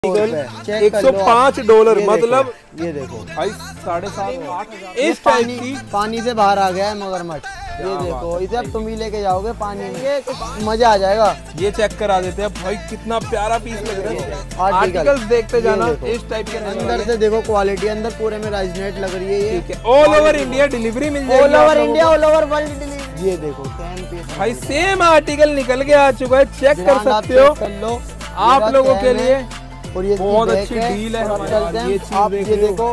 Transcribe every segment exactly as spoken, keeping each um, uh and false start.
एक सौ पाँच डॉलर मतलब ये देखो भाई साढ़े सात आठ इस टाइप की पानी से बाहर आ गया है मगरमच्छ। ये देखो इसे अब तुम ही लेके जाओगे पानी में, ये मजा आ जाएगा। ये चेक करा देते हैं भाई, कितना प्यारा पीस लग रहा है। आर्टिकल्स देखते जाना इस टाइप के। अंदर से देखो क्वालिटी, अंदर पूरे में राइजनेट लग रही है। ये ऑल ओवर इंडिया डिलीवरी मिल जाएगी, all over India all over world delivery. ये देखो सेम पीस भाई, सेम आर्टिकल निकल के आ चुका है, चेक कर सकते हो कर लो आप लोगों के लिए। और ये बहुत अच्छी डील है हमारे। ये आप ये देखो,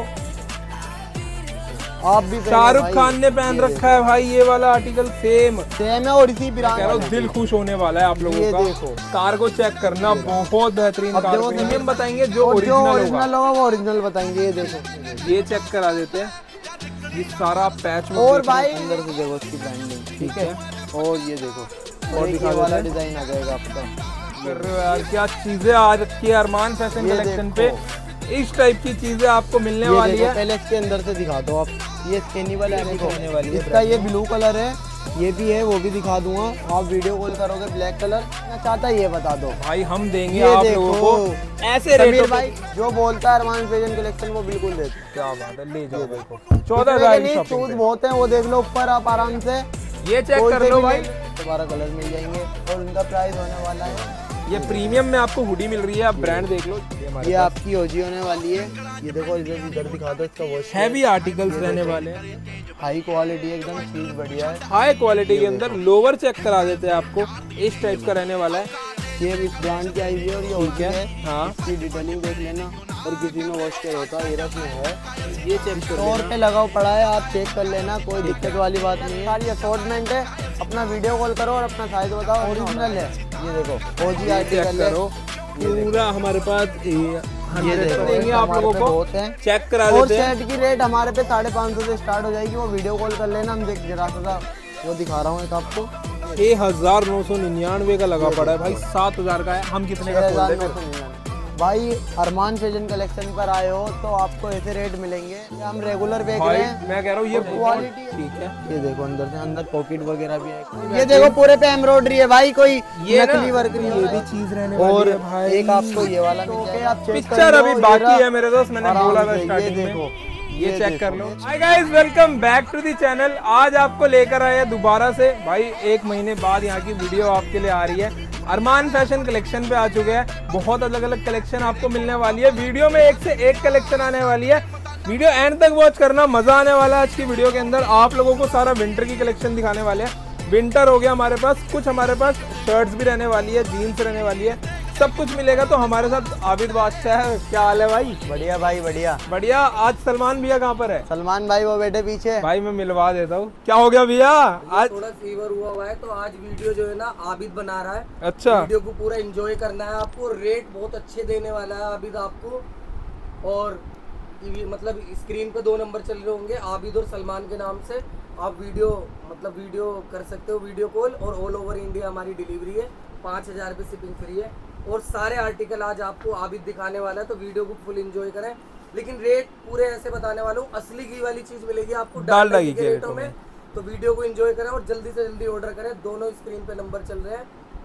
आप भी शाहरुख खान ने पहन रखा है भाई ये वाला आर्टिकल, सेम सेम है और इसी ब्रांड का। दिल खुश होने वाला है आप लोगों का। देखो कार्गो चेक करना, बहुत बेहतरीन कार। प्रीमियम बताएंगे, जो ओरिजिनल होगा वो ओरिजिनल बताएंगे। ये देखो ये चेक करा देते हैं, ये सारा पैच और भाई अंदर से देखो इसकी ब्रांडिंग, ठीक है। और ये देखो और ये वाला डिजाइन आ जाएगा आपका। कर रहे हो यार, क्या चीजें आ रखी है अरमान फैशन कलेक्शन पे। इस टाइप की चीजें आपको मिलने वाली है। पहले इसके अंदर से दिखा दो आप, ये स्कैनेबल रहने वाली है। इसका ये ब्लू कलर है, ये भी है, वो भी दिखा दूंगा। आप वीडियो कॉल करोगे ब्लैक कलर मैं चाहता है, ये बता दो भाई, हम देंगे आप लोगों को ऐसे रेट भाई। जो बोलता है अरमान फैशन कलेक्शन वो बिल्कुल देते। क्या बात है, ले जाओ। देखो चौदह हजार शूज बहुत है, वो देख लो ऊपर आप आराम से, ये चेक कर लो भाई। दोबारा कलर मिल जाएंगे और उनका प्राइस होने वाला है। ये प्रीमियम में आपको हुडी मिल रही है, आप ब्रांड देख लो। ये, ये आपकी ओजी होने वाली है। ये देखो इधर इधर दिखा दो, इसका वॉश हैवी आर्टिकल्स रहने वाले हैं, हाई क्वालिटी एकदम चीज बढ़िया है। हाई क्वालिटी के अंदर लोअर चेक करा देते हैं आपको, इस टाइप का रहने वाला है। ये इस ब्रांड की आई हुई है और ये ओजी है। हाँ, इसकी डिटेलिंग देख लेना, और किसी में वॉश कर होता है, एरस में है। ये चेक सौ रुपये लगा पड़ा है, आप चेक कर लेना, कोई दिक्कत वाली बात नहीं है। सारी असॉर्टमेंट है, अपना वीडियो कॉल करो और अपना साइज बताओ, ओरिजिनल है। ये देखो ओजी आर्टिकल है पूरा हमारे पास। ये देंगे आप लोगों को, चेक करा देते हैं। और सेट की रेट हमारे पे साढ़े पाँच सौ से स्टार्ट हो जाएगी, वो वीडियो कॉल कर लेना। हम देख जरा सा वो दिखा रहा हूँ एक आपको, छह हजार नौ सौ निन्यानवे का लगा पड़ा है भाई, सात हजार का है। हम कितने का खोल दें भाई? अरमान फैशन कलेक्शन पर आए हो तो आपको ऐसे रेट मिलेंगे, हम रेगुलर बेच रहे हैं। मैं कह रहा हूँ ये क्वालिटी ठीक है। ये देखो अंदर से अंदर पॉकेट वगैरह भी है। ये देखो पूरे पे एम्ब्रॉयडरी है भाई, कोई ये नकली वर्क नहीं है। ये भी चीज रहने वाली और है भाई। एक आपको ये वाला मिल जाएगा, आप चेक पिक्चर अभी बाकी है मेरे दोस्त, मैंने बोला था स्टार्टिंग में। ये चेक कर लो। Hi guys, welcome back to the channel. आज आपको लेकर आए हैं दोबारा से भाई, एक महीने बाद यहाँ की वीडियो आपके लिए आ रही है। अरमान फैशन कलेक्शन पे आ चुके हैं, बहुत अलग अलग कलेक्शन आपको मिलने वाली है। वीडियो में एक से एक कलेक्शन आने वाली है, वीडियो एंड तक वॉच करना, मजा आने वाला है। आज की वीडियो के अंदर आप लोगों को सारा विंटर की कलेक्शन दिखाने वाले हैं। विंटर हो गया हमारे पास, कुछ हमारे पास शर्ट्स भी रहने वाली है, जीन्स रहने वाली है, सब कुछ मिलेगा। तो हमारे साथ आबिद बादशाह है। क्या हाल है भाई? बढ़िया भाई बढ़िया बढ़िया। आज सलमान भैया कहाँ पर है? सलमान भाई वो बैठे पीछे। भाई मैं मिलवा देता हूँ। क्या हो गया भैया? आज थोड़ा फीवर हुआ हुआ है, तो आज वीडियो जो है ना आबिद बना रहा है। अच्छा, वीडियो को पूरा एंजॉय करना है आपको। रेट बहुत अच्छे देने वाला है आबिद आपको, और मतलब स्क्रीन पे दो नंबर चल रहे होंगे आबिद और सलमान के नाम से। आप वीडियो मतलब वीडियो कर सकते हो, वीडियो कॉल, और ऑल ओवर इंडिया हमारी डिलीवरी है। पाँच हजार रुपये शिपिंग फ्री है, और सारे आर्टिकल आज आपको आबिद दिखाने वाला है, तो वीडियो को फुल एंजॉय करें। लेकिन रेट पूरे ऐसे बताने वाला हूँ, असली घी वाली चीज मिलेगी आपको डालडा घी के रेटों में। तो वीडियो को एंजॉय करें और जल्दी से जल्दी ऑर्डर करें। दोनों स्क्रीन पे नंबर चल रहे हैं,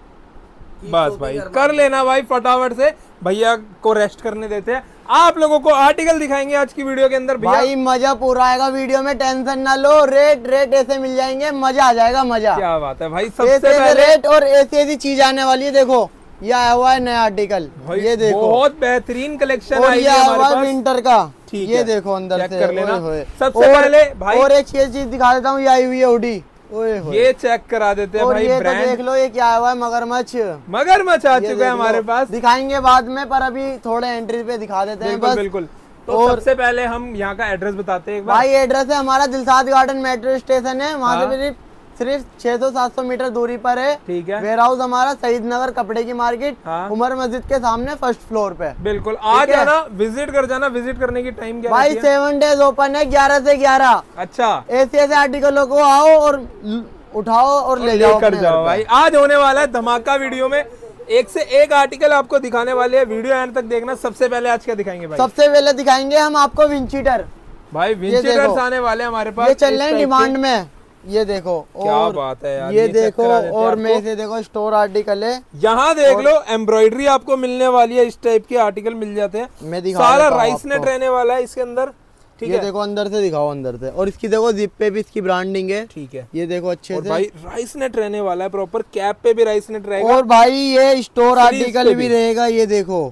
बस भाई कर लेना भाई फटाफट से। भैया को रेस्ट करने देते हैं, आप लोगों को आर्टिकल दिखाएंगे आज की वीडियो के अंदर। भाई मजा पूरा आएगा वीडियो में, टेंशन ना लो। रेट रेट ऐसे मिल जाएंगे, मजा आ जाएगा, मजा। क्या बात है भाई, सबसे पहले रेट और ऐसी ऐसी चीज आने वाली है। देखो ये आया हुआ है नया आर्टिकल, ये देखो बहुत बेहतरीन कलेक्शन और ये आया हुआ है विंटर का। ये देखो अंदर से कर लेना। सबसे पहले भाई और एक चीज दिखा देता हूँ, ये आई हुई है हुडी, ये चेक करा देते हैं भाई। ये तो देख लो, ये क्या आया हुआ है, मगरमच्छ। मगरमच्छ आ चुका है हमारे पास, दिखाएंगे बाद में, पर अभी थोड़े एंट्री पे दिखा देते हैं बस। बिल्कुल। तो सबसे पहले हम यहाँ का एड्रेस बताते हैं एक बार। भाई एड्रेस है हमारा दिलसाद गार्डन मेट्रो स्टेशन है, वहाँ से सिर्फ छह सौ सात सौ मीटर दूरी पर है। ठीक है। वेयर हाउस हमारा शहीद नगर कपड़े की मार्केट, हाँ। उमर मस्जिद के सामने फर्स्ट फ्लोर पे। बिल्कुल, आ जाना, विजिट कर जाना। विजिट करने की टाइम क्या भाई? सेवन डेज ओपन है, ग्यारह से ग्यारह। अच्छा, ऐसे ऐसे आर्टिकलों को आओ और उठाओ और ले जाओ, कर जाओ भाई। आज होने वाला है धमाका, वीडियो में एक से एक आर्टिकल आपको दिखाने वाले हैं। वीडियो एंड तक देखना। सबसे पहले आज क्या दिखाएंगे भाई? सबसे पहले दिखाएंगे हम आपको विंचीटर। भाई विंचीटर्स आने वाले हमारे पास, ये चल रहे हैं डिमांड में। ये देखो क्या और बात है यार, ये, ये देखो और मैं आपको। से देखो स्टोर आर्टिकल है, यहाँ देख लो एम्ब्रॉयडरी आपको मिलने वाली है, इस टाइप के आर्टिकल मिल जाते हैं। मैं दिखा सारा देता हूँ राइस नेट आपको। रहने वाला है इसके अंदर, ठीक ये है। देखो अंदर से दिखाओ, अंदर से, और इसकी देखो जिप पे भी इसकी ब्रांडिंग है, ठीक है। ये देखो अच्छे और से। भाई राइस नेट रहने वाला है प्रॉपर, कैप पे भी राइस नेट रहेगा। और भाई ये स्टोर स्लीव्स आर्टिकल पे भी भी। रहेगा, ये देखो,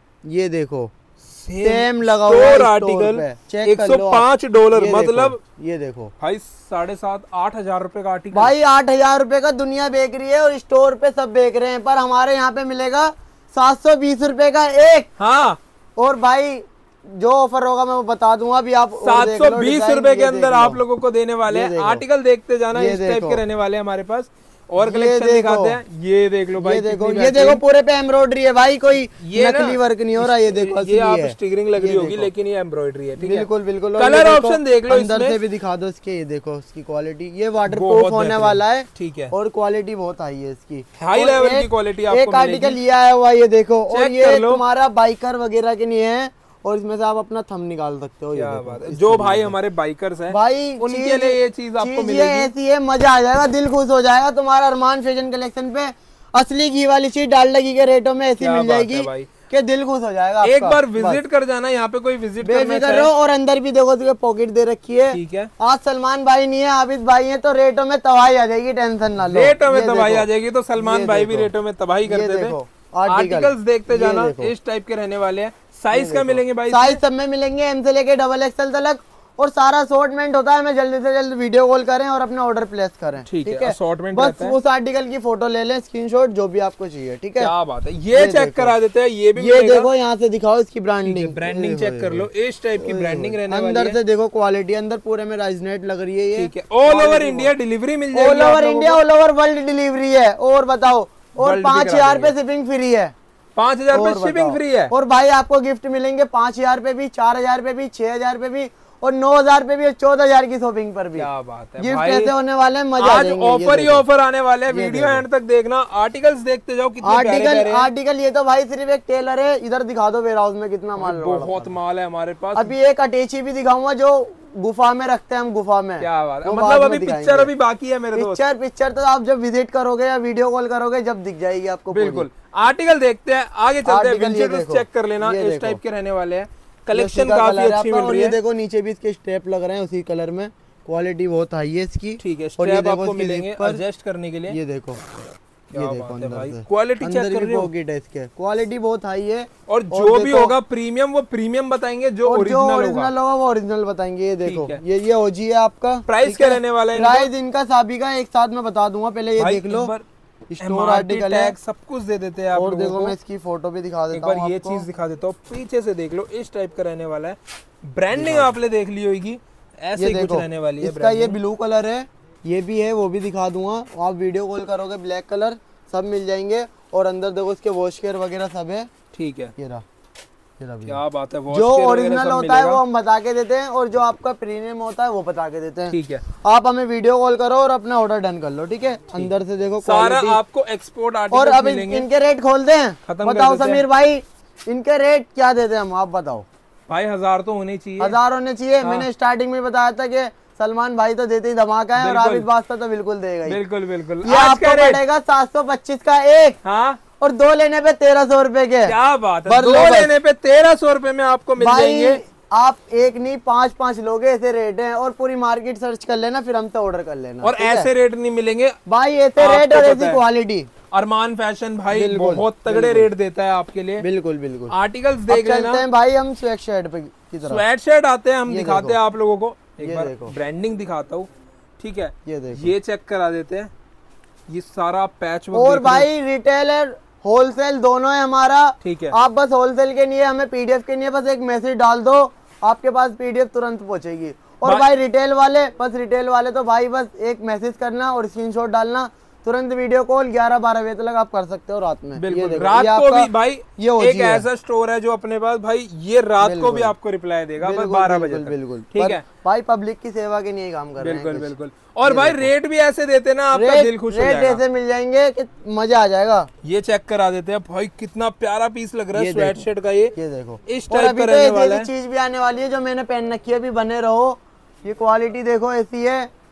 ये देखो सेम, सेम लगा हुआ है स्टोर स्टोर आर्टिकल पे। चेक एक कर सौ लो आप। पाँच डॉलर, ये मतलब देखो, ये देखो भाई साढ़े सात आठ हजार रुपए का आर्टिकल। भाई आठ हजार रुपए का दुनिया बेच रही है और स्टोर पे सब बेच रहे हैं, पर हमारे यहाँ पे मिलेगा सात सौ बीस रुपए का एक। हाँ, और भाई जो ऑफर होगा मैं वो बता दूंगा, अभी आप सात सौ बीस रुपए के अंदर आप लोगों को देने वाले ये हैं। देखो। आर्टिकल देखते जाना, ये इस टाइप देखो। के रहने वाले हैं हमारे पास। और ये कलेक्शन देखो। दिखाते हैं, ये देख लो भाई, ये देखो, कितनी ये देखो बेहतरीन। पूरे पे एम्ब्रॉयडरी है भाई, कोई ये ना, नकली वर्क नहीं हो रहा, ये देखो ये असली आप है। स्टिकरिंग लग रही ये होगी, देखो। लेकिन ये एम्ब्रॉयडरी है, ठीक है। बिल्कुल बिल्कुल। और कलर ये देखो, ऑप्शन देख लो अंदर इसमें। से भी दिखा दो इसके, ये देखो इसकी क्वालिटी, ये वाटर बहुत प्रूफ होने बेहतरीन। वाला है, ठीक है। और क्वालिटी बहुत हाई है इसकी, हाई और लेवल की एक- क्वालिटी आपको एक आर्टिकल मिलेगी। ये आया हुआ है, ये देखो, और चेक ये कर लो। तुम्हारा बाइकर वगैरह के लिए है, और इसमें से आप अपना थंब निकाल सकते हो। ये क्या देखो, बात है, इस जो तरीके भाई से। हमारे बाइकर्स हैं भाई उनके चीज- लिए ये चीज आपको चीज ये मिलेगी। ऐसी है, मजा आ जाएगा, दिल खुश हो जाएगा तुम्हारा। अरमान फैशन कलेक्शन पे असली घी वाली चीज डालडा घी के रेटों में ऐसी क्या मिल बात है जाएगी भाई। कि दिल खुश हो जाएगा एक आपका। बार बस। विजिट कर जाना, यहाँ पे कोई विजिट करना बेफिक्र चाहे, रहो। और अंदर भी देखो तुझे पॉकेट दे रखी है, ठीक है। आज सलमान भाई नहीं है, आबिद भाई है, तो रेटों में तबाही आ जाएगी, टेंशन ना लो। रेटों में ये तबाही देखो। आ जाएगी, तो सलमान ये भाई भी देखो। रेटों में तबाही ये करते थे। देखो, आर्टिकल। आर्टिकल्स देखते ये जाना, देखो। इस टाइप के रहने वाले हैं। साइज का मिलेंगे भाई, साइज सब में मिलेंगे, एम से लेके डबल एक्सएल तक, और सारा असॉर्टमेंट होता है। मैं जल्दी से जल्दी वीडियो कॉल करें और अपना ऑर्डर प्लेस करें, ठीक है, assortment बस रहता है। उस आर्टिकल की फोटो ले लें, स्क्रीनशॉट, जो भी आपको चाहिए, ठीक है। क्या बात है, ये ये चेक देखो। करा देते हैं, ये भी ये मिलेगा। देखो, यहाँ से दिखाओ इसकी ब्रांडिंग, ब्रांडिंग चेक कर लो, इस टाइप की ब्रांडिंग रहने वाली अंदर है, से देखो क्वालिटी, अंदर पूरे में राइजनेट लग रही है, ये ठीक है। ऑल ओवर इंडिया डिलीवरी मिल जाएगी ऑल आप ओवर लोगों इंडिया, को। ऑल ओवर वर्ल्ड डिलीवरी है। और बताओ, और World भी पाँच करा हजार पे देंगे। शिपिंग फ्री है। पाँच हजार और पे शिपिंग बताओ। फ्री है। और भाई आपको गिफ्ट मिलेंगे पाँच हजार पे भी, चार हजार पे भी, छह हजार पे भी, और नौ हजार पे भी, और चौदह हजार की शॉपिंग पर भी। क्या बात है गिफ्ट भाई, ऐसे होने वाले हैं, मजा आ आज जाएंगे। ये ऑफर ही देखो। ऑफर आने वाले हैं। ये वीडियो देखो। एंड तक देखना, आर्टिकल्स देखते जाओ, कितने प्यारे आर्टिकल प्यारे हैं। आर्टिकल ये तो भाई सिर्फ एक टेलर है, इधर दिखा दो वेयर हाउस में कितना माल पड़ा बहुत था। माल है हमारे पास। अभी एक अटैची भी दिखाऊंगा जो गुफा में रखते हैं हम, गुफा में। क्या बात है, वो मतलब बाद अभी में पिक्चर दिखाएंगे। अभी बाकी है मेरे दोस्त। पिक्चर पिक्चर तो आप जब विजिट करोगे या वीडियो कॉल करोगे जब दिख जाएगी आपको पूरी। बिल्कुल, आर्टिकल देखते हैं, आगे चलते हैं। आर्टिकल ये विजिटर्स देखो, चेक कर लेना, ये इस देखो। टाइप के रहने वाले हैं। ये कलेक्शन उसी का काफी कलर है अच्छी आपका, मिल और रही ये है। देखो नीचे भी इसके स्टेप लग रहे हैं उसी कलर में, क्वालिटी बहुत हाई है इसकी। ठीक है, और ये स्ट्रैप देखो आपको इसकी मिलेंगे zip पर, एडजस्ट करने के लिए। ये देखो, क्या ये बात देखो है अंदर भाई, से क्वालिटी चेक अंदर कर भी रहे हो। पॉकेट है इसके, क्वालिटी बहुत हाई है। और जो भी होगा प्रीमियम, वो प्रीमियम बताएंगे, जो और जो ओरिजिनल होगा। ओरिजिनल होगा वो ओरिजिनल बताएंगे। ये देखो, ठीक है। ये ये ओजी है आपका। प्राइस ठीक क्या है? रहने वाला है? प्राइस इनका साबी का एक साथ में बता दूंगा, पहले ये भाई देख लो, एक बार स्टोर आर्टिकल है, टैग सब कुछ दे देते हैं आप और लोगों देखो को। मैं इसकी फोटो भी दिखा एक देता बार हूँ ये आपको। चीज दिखा देता हूँ, पीछे से देख लो, इस टाइप का रहने वाला है। ब्रांडिंग आपने देख ली होगी, ऐसे ये ही कुछ देखो, रहने वाली है। इसका ये ब्लू कलर है, ये भी है, वो भी दिखा दूंगा। आप वीडियो कॉल करोगे ब्लैक कलर सब मिल जाएंगे। और अंदर देखो इसके वॉश केयर वगैरह सब है। ठीक है, ये रहा, ये रहा भैया। क्या बात है, wash जो care वगैरह ओरिजिनल सब होता है मिलेगा। वो हम बता के देते हैं, और जो आपका प्रीमियम होता है वो बता के देते हैं। ठीक है, आप हमें वीडियो कॉल करो और अपना ऑर्डर डन कर लो, ठीक है। अंदर से देखो सारा quality। आपको एक्सपोर्ट और आर्टिकल अब इन- मिलेंगे। इनके रेट खोलते हैं, खत्म कर बताओ देते हैं। समीर भाई, इनके रेट क्या देते हैं हम, आप बताओ। भाई हजार तो होने चाहिए। हजार होने चाहिए। मैंने स्टार्टिंग में बताया था कि सलमान भाई तो देते ही धमाका है, और बिल्कुल। आबिद वास्ता तो बिल्कुल देगा ही। बिल्कुल बिल्कुल। ये आज आपको का रेट, पड़ेगा सात सौ पच्चीस का एक, हाँ और दो लेने पे तेरह सौ रुपए के। क्या बात है, बर दो लो बस। लेने पे तेरह सौ रुपए में आपको मिल भाई जाएंगे। आप एक नहीं पांच पांच लोगे, ऐसे रेट हैं। और पूरी मार्केट सर्च कर लेना, फिर हमसे ऑर्डर कर लेना। और ठीक है? ऐसे रेट नहीं मिलेंगे भाई ऐसे आपको रेट और पता ऐसी है। क्वालिटी। अरमान फैशन भाई बिल्कुल, बहुत तगड़े रेट देता है आपके लिए। बिल्कुल बिल्कुल। आर्टिकल्स अब देख चलते लेना। हैं भाई हम स्वेट शर्ट पे की तरफ। स्वेट शर्ट आते हैं, हम ये दिखाते देखो। हैं आप लोगों को। एक ये बार देखो। ब्रांडिंग दिखाता हूँ, ठीक है। ये देखो। ये चेक करा देते हैं, ये सारा पैच वर्क और देख रहे भाई रिटेल और होलसेल दोनों है हमारा। हो। ठीक है, आप बस होलसेल के लिए, हमें पीडीएफ के लिए बस एक मैसेज डाल दो, आपके पास पीडीएफ तुरंत पहुंचेगी। और भाई- भाई रिटेल वाले, बस रिटेल वाले तो भाई बस एक मैसेज करना और स्क्रीनशॉट डालना, तुरंत वीडियो कॉल ग्यारह बारह बजे तक आप कर सकते हो रात में। ये बिल्कुल। देखो, रात ये को आपका- भी भाई ये O G एक है। ऐसा स्टोर है जो अपने पास भाई ये रात को बिल्कुल। भी आपको रिप्लाई देगा, बस बिल्कुल, बारह बजे बिल्कुल, तक। बिल्कुल। ठीक पर है, भाई पब्लिक की सेवा के लिए काम कर रहे हैं बिल्कुल कुछ। बिल्कुल। और भाई रेट भी ऐसे देते ना, आपका रेट दिल खुश हो रेट जाएगा। ऐसे मिल जाएंगे कि मजा आ जाएगा। ये चेक करा देते हैं भाई, कितना प्यारा पीस लग रहा है ये स्वेट देखो। शर्ट का। ये ये देखो, इस और टाइप अभी का तो रहने ऐसी वाला ऐसी है। चीज भी आने वाली है जो मैंने पहन रखी है, अभी बने रहो। ये क्वालिटी देखो ऐसी है,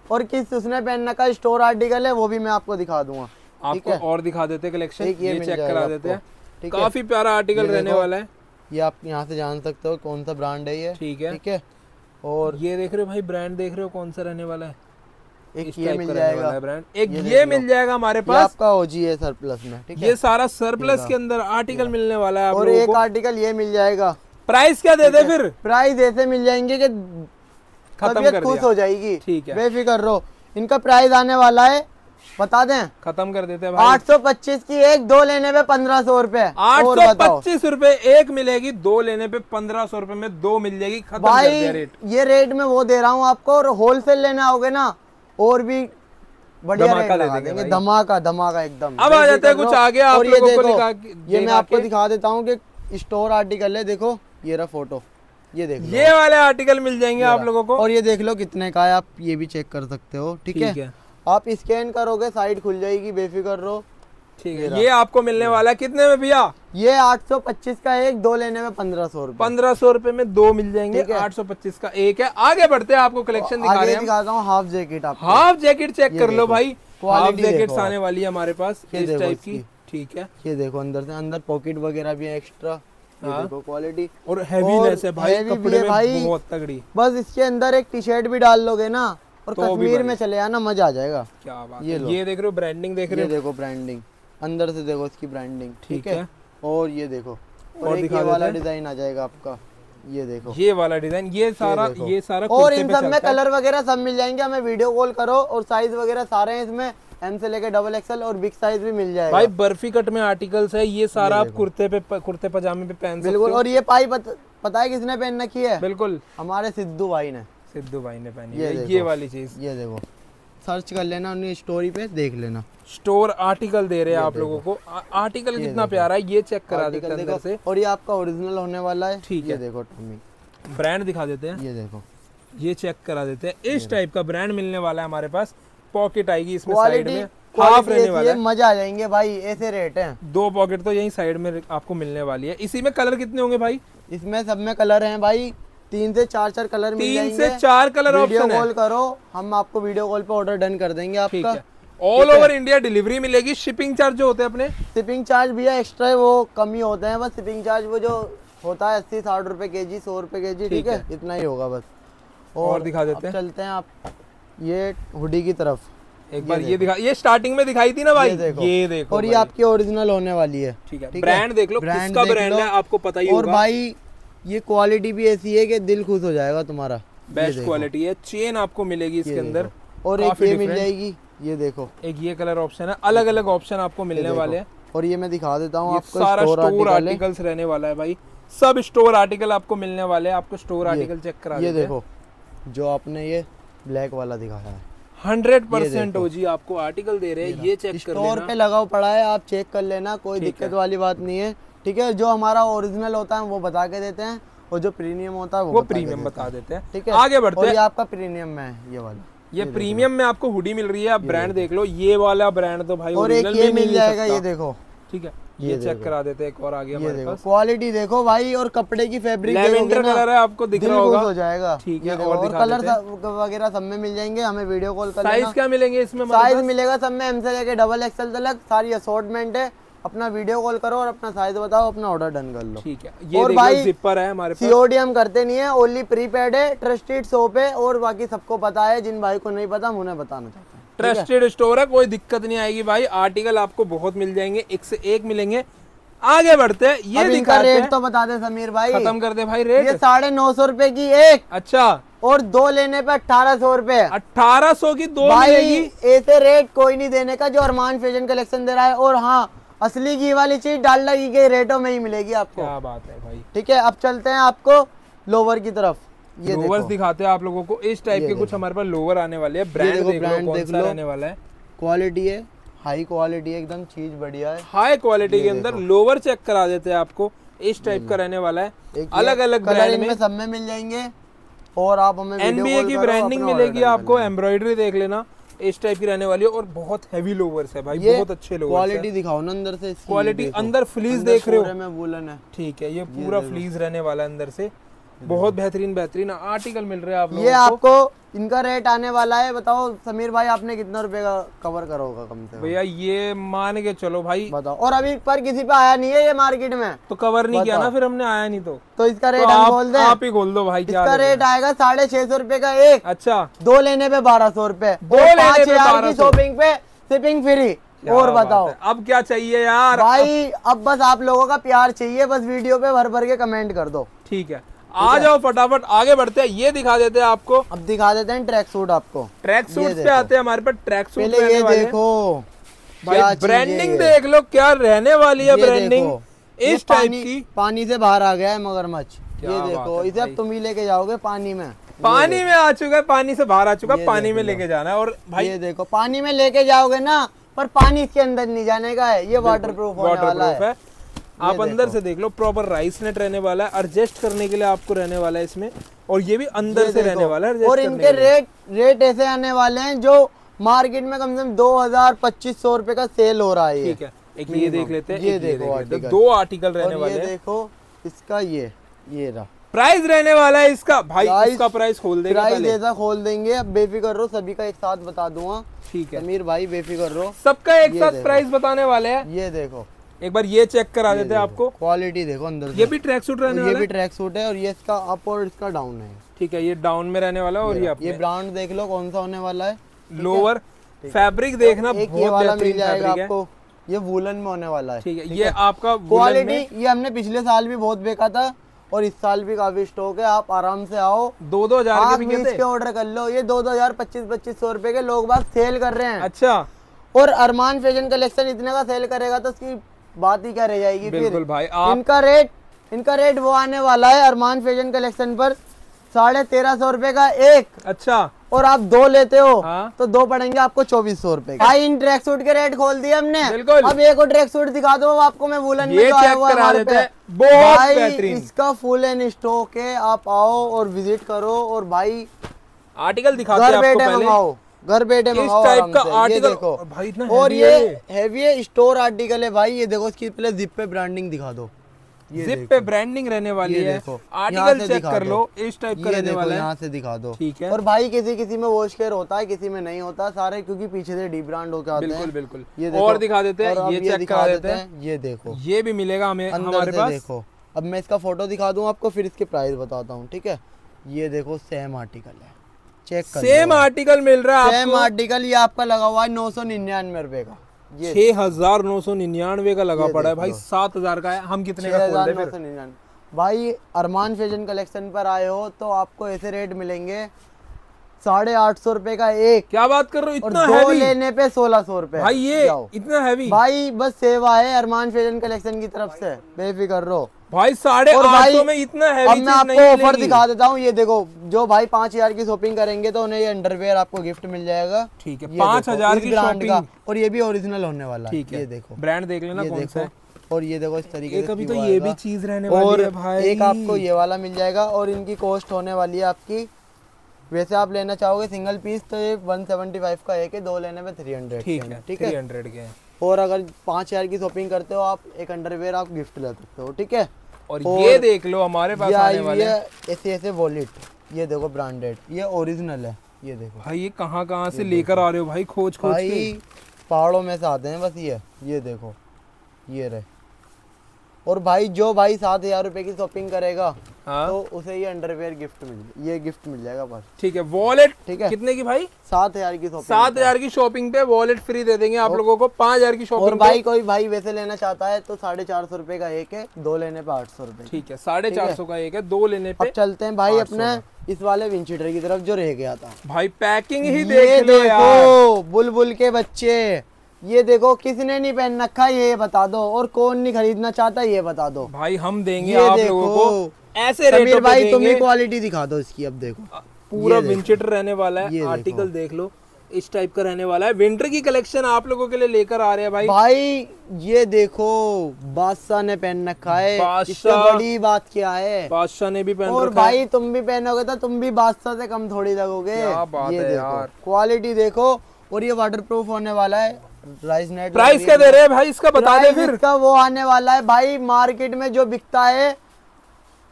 और किस उसने पहनने का स्टोर आर्टिकल है वो भी मैं आपको दिखा दूंगा। आपको और दिखा देते हैं कलेक्शन, ये, ये चेक करा देते हैं। काफी प्यारा आर्टिकल रहने वाला है। ये आप यहाँ से जान सकते हो कौन सा ब्रांड है ये। ठीक है ठीक है। और ये देख रहे हो भाई, ब्रांड देख रहे हो कौन सा रहने वाला है। एक ये मिल जाएगा ब्रांड, एक ये, ये मिल जाएगा हमारे पास। आपका ओजी है सरप्लस में। ठीक है। ये सारा सरप्लस के अंदर आर्टिकल मिलने वाला है। और एक आर्टिकल ये मिल जाएगा। प्राइस क्या दे दे फिर? प्राइस ऐसे मिल जाएंगे कि तबीयत खुश हो जाएगी। ठीक है, बेफिक्र रहो। इनका प्राइस आने वाला है, बता दें, खत्म कर देते हैं भाई। आठ सौ पच्चीस की एक, दो लेने पे पंद्रह सौ रूपए। आठ सौ पच्चीस रूपए एक मिलेगी, दो लेने पे पंद्रह सौ रूपए में दो मिल जाएगी। खत्म भाई कर दिया रेट। ये रेट में वो दे रहा हूँ आपको, और होलसेल लेने आओगे ना और भी बढ़िया रेट लगा देंगे। धमाका धमाका एकदम। अब आ जाते हैं कुछ आगे आप और लोगों ये को देखो, ये मैं आपको दिखा देता हूँ कि स्टोर आर्टिकल है। देखो ये रहा फोटो, ये देखो, ये वाले आर्टिकल मिल जाएंगे आप लोगों को। और ये देख लो कितने का है, आप ये भी चेक कर सकते हो। ठीक है, आप स्कैन करोगे साइड खुल जाएगी, बेफिक्र रहो। ठीक है, ये आपको मिलने वाला है कितने में भैया? ये आठ सौ पच्चीस का एक, दो लेने में पंद्रह सौ रूपये। पंद्रह सौ रूपये में दो मिल जाएंगे। आठ सौ पच्चीस का एक है। आगे बढ़ते हैं, आपको कलेक्शन दिखा रहे हैं। दिखाता हूँ हाफ जैकेट। आप हाफ जैकेट चेक कर लो भाई, हाफ जैकेट्स आने वाली है हमारे पास इस टाइप की। ठीक है, ये देखो अंदर से, अंदर पॉकेट वगैरह भी है एक्स्ट्रा। देखो क्वालिटी और हैवीनेस है भाई, कपड़े में भाई बहुत तगड़ी। बस इसके अंदर एक टी शर्ट भी डाल लोगे ना और तो कश्मीर में चले आना, मजा आ जाएगा। क्या बात है। ये देख रहे हो ब्रांडिंग, देख रहे हो, ये देखो ब्रांडिंग अंदर से, देखो इसकी ब्रांडिंग। ठीक है, और ये देखो और ये वाला डिजाइन आ जाएगा आपका। ये देखो ये वाला डिजाइन, ये सारा ये सारा और इन सब में कलर वगैरह सब मिल जाएंगे। हमें वीडियो कॉल करो और साइज वगैरह सारे हैं इसमें, एम से लेके डबल एक्सएल और बिग साइज भी मिल जाएगा। भाई बर्फी कट में आर्टिकल्स है ये सारा, आप कुर्ते पे कुर्ते पजामे पे पहन सकते हो। बिल्कुल। और ये पाई पत, पता है किसने पहन रखी है? बिल्कुल हमारे सिद्धू भाई ने। सिद्धू भाई ने पहनी है ये वाली चीज। ये देखो, सर्च कर लेना उन्हें, स्टोरी पे देख लेना। स्टोर आर्टिकल दे रहे हैं आप लोगों को। आर्टिकल कितना प्यारा है, ये चेक करा देते हैं अंदर से। और ये आपका ओरिजिनल होने वाला है। ठीक है, देखो टॉमी ब्रांड दिखा देते हैं। ये देखो, ये चेक करा देते हैं। इस टाइप का ब्रांड मिलने वाला है हमारे पास। पॉकेट आएगी इसमें साइड में, हाफ रहने वाला है। मजा आ जाएंगे भाई, ऐसे रेट हैं। दो पॉकेट तो यही साइड में आपको मिलने वाली है। इसी में कलर कितने होंगे भाई? इसमें सब में कलर हैं भाई, तीन से चार चार कलर मिल जाएंगे। तीन से चार कलर ऑप्शन है। वीडियो कॉल करो, हम आपको वीडियो कॉल पे ऑर्डर डन कर देंगे आपका। ऑल ओवर इंडिया डिलीवरी मिलेगी। शिपिंग चार्ज जो होते हैं अपने, शिपिंग चार्ज भी है एक्स्ट्रा, वो कम ही होते हैं। बस शिपिंग चार्ज वो जो होता है अस्सी साठ रुपए के जी, सौ रुपए के जी। ठीक है, इतना ही होगा बस। और दिखा देते हैं, चलते हैं आप ये हुडी की तरफ। एक बार ये दिखा, ये स्टार्टिंग में दिखाई थी ना भाई। ये देखो, ये देखो और ये आपकी ओरिजिनल होने वाली है। ठीक है, ब्रांड देख लो, किसका ब्रांड है आपको पता ही होगा। और भाई ये क्वालिटी भी ऐसी है कि दिल खुश हो जाएगा तुम्हारा। बेस्ट क्वालिटी है। चेन आपको मिलेगी इसके अंदर, और एक ये मिल जाएगी। ये देखो, एक ये कलर ऑप्शन है। अलग अलग ऑप्शन आपको मिलने वाले हैं। और ये मैं दिखा देता हूँ आपको, सारा स्टोर आर्टिकल्स रहने वाला है भाई। सब स्टोर आर्टिकल आपको मिलने वाले हैं। आपको स्टोर आर्टिकल चेक करा देते हैं। ये देखो, जो आपने ये ब्लैक वाला दिखाया है, हंड्रेड परसेंट ओजी आपको आर्टिकल दे रहे हैं। ये चेक कर लेना, स्टोर पे लगा पड़ा है, आप चेक कर लेना, कोई दिक्कत वाली बात नहीं है। ठीक है, जो हमारा ओरिजिनल होता है वो बता के देते हैं, और जो प्रीमियम होता है वो, वो प्रीमियम बता देते हैं। ठीक है, आगे बढ़ते हैं। आपका प्रीमियम में है ये वाला, ये प्रीमियम में आपको हुडी मिल रही है। आप ब्रांड देख लो, ये वाला ब्रांड तो भाई और एक ये मिल जाएगा। ये देखो, ठीक है, ये चेक करा देते हैं। एक और आ गया हमारे पास। क्वालिटी देखो भाई, और कपड़े की फैब्रिक लैवेंडर कलर है, आपको दिख रहा होगा, हो जाएगा। ठीक है, और कलर वगैरह सब में मिल जाएंगे। हमें वीडियो कॉल कर लेना। साइज क्या मिलेंगे इसमें? साइज मिलेगा सब में, एम से लेके डबल एक्सएल तक सारी असॉर्टमेंट है। अपना वीडियो कॉल करो और अपना साइज बताओ, अपना ऑर्डर डन कर लो। ठीक है, ये और भाई जिपर है हमारे पास। सीओडी हम करते नहीं है, ओनली प्रीपेड है, ट्रस्टेड शॉप है, और बाकी सबको पता है। जिन भाई को नहीं पता हम उन्हें बताना चाहते हैं। ट्रस्टेड स्टोर है, कोई दिक्कत नहीं आएगी भाई। आर्टिकल आपको बहुत मिल जाएंगे, एक से एक मिलेंगे। आगे बढ़ते हैं, ये दिखाते हैं। रेट तो बता दे समीर भाई, खत्म कर दे भाई रेट। ये साढ़े नौ सौ रूपये की एक। अच्छा, और दो लेने पे अठारह सौ रूपये। अठारह सौ की दो मिलेगी। ऐसे रेट कोई नहीं देने का जो अरमान फैशन कलेक्शन दे रहा है। और हाँ, असली घी वाली चीज डालडा घी के रेटों में ही मिलेगी आपको। क्या बात है भाई। ठीक है, अब चलते हैं आपको लोवर की तरफ। ये लोवर्स दिखाते हैं आप लोगों को। इस टाइप के कुछ हमारे पास लोवर आने वाले हैं। ब्रांड देख लो कौन सा रहने वाला है। क्वालिटी है, हाई क्वालिटी है, एकदम चीज बढ़िया है। हाई क्वालिटी के अंदर लोवर चेक करा देते हैं आपको। इस टाइप का रहने वाला है। अलग अलग ब्रांड में सब में मिल जाएंगे। और आप हमें एनबीए की ब्रांडिंग मिलेगी आपको। एम्ब्रॉयडरी देख लेना, इस टाइप की रहने वाली है। और बहुत हैवी लोवर्स है भाई, बहुत अच्छे लोवर्स। क्वालिटी दिखाओ ना अंदर से। क्वालिटी अंदर फ्लीस देख रहे हो, में वूलन है। ठीक है, ये पूरा फ्लीस रहने वाला है अंदर से। बहुत बेहतरीन बेहतरीन आर्टिकल मिल रहे हैं आप लोगों ये को। आपको इनका रेट आने वाला है, बताओ समीर भाई आपने कितना रुपए का कवर करा होगा कम से कम? भैया ये मान के चलो भाई, बताओ। और अभी पर किसी पे आया नहीं है ये मार्केट में, तो कवर नहीं किया ना फिर हमने, आया नहीं तो तो इसका रेट तो हम आप, बोल दें, आप ही खोल दो भाई। क्या इसका रेट आएगा साढ़े छह सौ रुपए का एक। अच्छा, दो लेने पे बारह सौ रुपए, दो लेने पाँच पे हजार बारह की सौ। शॉपिंग पे शिपिंग फ्री। क्या और बात बताओ है, अब क्या चाहिए यार भाई, अब बस आप लोगों का प्यार चाहिए, बस वीडियो पे भर भर के कमेंट कर दो। ठीक है, आ जाओ फटाफट आगे बढ़ते हैं। ये दिखा देते हैं आपको, अब दिखा देते हैं ट्रैक सूट आपको। ट्रैक सूट पे आते हैं हमारे पास। ट्रैक सूट पहले ये देखो भाई, ब्रांडिंग देख लो क्या रहने वाली है ब्रांडिंग इस टाइप की। पानी से बाहर आ गया है मगरमच्छ, क्या ये बात देखो, है इसे अब तुम ही लेके जाओगे पानी में। पानी में आ चुका है, पानी से बाहर आ चुका है, पानी में लेके जाना है। और भाई ये देखो, पानी में लेके जाओगे ना, पर पानी इसके अंदर नहीं जाने का है, ये वाटर प्रूफ होने वाला है। आप अंदर से देख लो, प्रॉपर राइस नेट रहने वाला है, एडजस्ट करने के लिए आपको रहने वाला है इसमें, और ये भी अंदर से रहने वाला है। और इनके रेट रेट ऐसे आने वाले हैं जो मार्केट में कम से कम दो हजार पच्चीस सौ रुपए का सेल हो रहा है। ठीक है, एक ये देख लेते हैं, ये एक देखो देख लेते हैं। आर्टिकल। दो आर्टिकल रहने और वाले ये हैं। देखो इसका ये ये रहा प्राइस रहने वाला है इसका भाई, प्राइस- इसका प्राइस खोल देगा प्राइस पहले। ऐसा खोल देंगे, अब बेफिक्र रहो, सभी का एक साथ बता दूंगा। ठीक है समीर भाई बेफिक्र रहो, सबका एक ये साथ देखो। प्राइस बताने वाले हैं। ये देखो, एक बार ये चेक करा देते हैं आपको। क्वालिटी देखो अंदर से। ये भी ट्रैक सूट रहने ये वाला भी है। ट्रैक सूट है, और ये इसका अप और इसका डाउन है। ठीक है, ये डाउन में रहने वाला है, और ये ये अपने ब्रांड देख लो कौन सा होने वाला है। लोअर फैब्रिक देखना, एक ये बहुत वाला मिल बेहतरीन जाएगा फैब्रिक है। आपको, ये वूलन में होने वाला है। ठीक है, ये आपका वुलन क्वालिटी में ये हमने पिछले साल भी बहुत बेचा था, और इस साल भी काफी स्टॉक है। आप आराम से आओ, दो दो हजार आप के भी बिके थे। इसके ऑर्डर कर लो। ये दो दो हजार पच्चीस पच्चीस सौ रुपए के लोग बात सेल कर रहे हैं। अच्छा, और अरमान फैशन कलेक्शन इतने का सेल करेगा तो उसकी बात ही क्या रह जाएगी। बिल्कुल फिर भाई, आप इनका रेट इनका रेट वो आने वाला है अरमान फैशन कलेक्शन पर साढ़े तेरह सौ रुपए का एक, अच्छा और आप दो लेते हो हाँ। तो दो पड़ेंगे आपको चौबीस सौ रुपए। भाई इन ट्रैक सूट के रेट खोल दिए हमने। बिल्कुल। अब एक और ट्रैक सूट दिखा दो आपको मैं वूलन में ये जो आया चेक हुआ है करा हमारे देते पे। हैं, बहुत भाई बेहतरीन। इसका फुल एंड स्टॉक है, आप आओ और विजिट करो, और भाई आर्टिकल दिखाते हैं घर आपको बैठे पहले। मंगाओ, घर बैठे इस मंगाओ टाइप आराम का से। ये आर्टिकल देखो भाई, इतना और heavy ये है ये। हैवी है, स्टोर आर्टिकल है भाई। ये देखो इसकी पहले जिप पे ब्रांडिंग दिखा दो। ये जिप देखो, पे ब्रांडिंग रहने वाली ये है। देखो, यहाँ आर्टिकल से चेक दिखा कर दो। लो, इस टाइप का ये रहने देखो वाला है। यहाँ से दिखा दो। ठीक है। और भाई किसी किसी में वॉश केयर होता है, किसी में नहीं होता, सारे क्योंकि पीछे से डी ब्रांड होके आते बिल्कुल हैं। बिल्कुल। ये देखो, और दिखा देते हैं, और अब ये चेक दिखा करा देते हैं। ये देखो, ये भी मिलेगा हमें अंदर हमारे से पास। देखो। अब मैं इसका फोटो दिखा दूं आपको, फिर इसके प्राइस बताता हूँ। ठीक है, ये देखो सेम आर्टिकल है, चेक कर सेम आर्टिकल मिल रहा है सेम आपको। आर्टिकल, ये आपका लगा हुआ है नौ सौ निन्यानवे रुपए का। ये छह हजार नौ सौ निन्यानवे का लगा ये पड़ा है देख भाई, लो। सात हजार का है। हम कितने का छह खोल हजार दे नौ फिर? सौ निन्यानवे भाई अरमान फैशन कलेक्शन पर आए हो तो आपको ऐसे रेट मिलेंगे साढ़े आठ सौ रुपए का एक, क्या बात कर रहे हो, और इतना दो हैवी लेने पे सोलह सौ रुपए। भाई, ये जाओ। इतना हैवी भाई बस सेवा है अरमान फैशन कलेक्शन की तरफ से, बेफिक्र रहो। भाई, साढ़े और आठ भाई सौ में इतना हैवी अब चीज मैं आपको नहीं ऑफर मिलेगी। दिखा देता हूँ। ये देखो, जो भाई पाँच हजार की शॉपिंग करेंगे तो उन्हें ये अंडरवेयर आपको गिफ्ट मिल जाएगा। ठीक है, ये पाँच देखो, हजार इस की ब्रांड का, शॉपिंग। और ये भी ओरिजिनल होने वाला है। ठीक है, ये देखो, ब्रांड देख लेना ये कौन सा है। देखो, और ये देखो इस तरीके एक से अभी तो क्यों ये भी आएगा। चीज रहने और वाली है भाई। एक आपको ये वाला मिल जाएगा, और इनकी कॉस्ट होने वाली है आपकी, वैसे आप लेना चाहोगे सिंगल पीस तो ये वन सेवेंटी फाइव का एक है, दो लेने में थ्री हंड्रेड। ठीक है, ठीक थ्री है। हंड्रेड के हैं। और अगर पाँच हजार की शॉपिंग करते हो आप, एक अंडरवेयर आप गिफ्ट ले सकते हो। ठीक है, और और ये देख लो हमारे पास ये आने आई हुई वाले हैं। है ऐसे ऐसे वॉलेट, ये देखो ब्रांडेड, ये ओरिजिनल है। ये देखो भाई, ये कहाँ कहाँ से लेकर आ रहे हो भाई, खोज खोज के। भाई पहाड़ों में से आते हैं बस। ये ये देखो, ये रहे। और भाई जो भाई सात हजार रुपए की शॉपिंग करेगा हाँ। तो उसे ये अंडरवेयर गिफ्ट मिल ये गिफ्ट मिल जाएगा बस। ठीक है, वॉलेट ठीक है, कितने की भाई? सात हजार की शॉपिंग। सात हजार की शॉपिंग पे वॉलेट फ्री दे देंगे आप लोगों को। पाँच हजार की और शॉपिंग भाई कोई भाई वैसे लेना चाहता है तो साढ़े चार सौ रुपए का एक है, दो लेने पे आठ सौ रुपए। ठीक है, साढ़े चार सौ का एक है, दो लेने अब पे। चलते हैं भाई अपने इस वाले विंचीटर की तरफ जो रह गया था। भाई पैकिंग ही ये देख लो यार। देखो बुलबुल के बच्चे, ये देखो किसने नहीं पहन रखा ये बता दो, और कौन नहीं खरीदना चाहता ये बता दो। भाई हम देंगे ये आप देखो, लोगों को ऐसे समीर रेटों पे भाई तुम ही देंगे। क्वालिटी दिखा दो इसकी। अब देखो पूरा ये देखो। विंचेटर रहने वाला ये है, देखो। आर्टिकल देख लो, इस टाइप का रहने वाला है। विंटर की कलेक्शन आप लोगों के लिए लेकर आ रहे हैं भाई। भाई ये देखो बादशाह ने पहन रखा है, बादशाह। इससे बड़ी बात क्या है। बादशाह ने भी पहन और रखा है। भाई तुम भी पहनोगे तो तुम भी बादशाह से कम थोड़ी लगोगे। क्या बात ये है देखो यार। क्वालिटी देखो, और ये वाटर प्रूफ होने वाला है। राइस नेट प्राइस क्या दे रहे हैं भाई, इसका बता दे प्राइस फिर। इसका वो आने वाला है भाई, मार्केट में जो बिकता है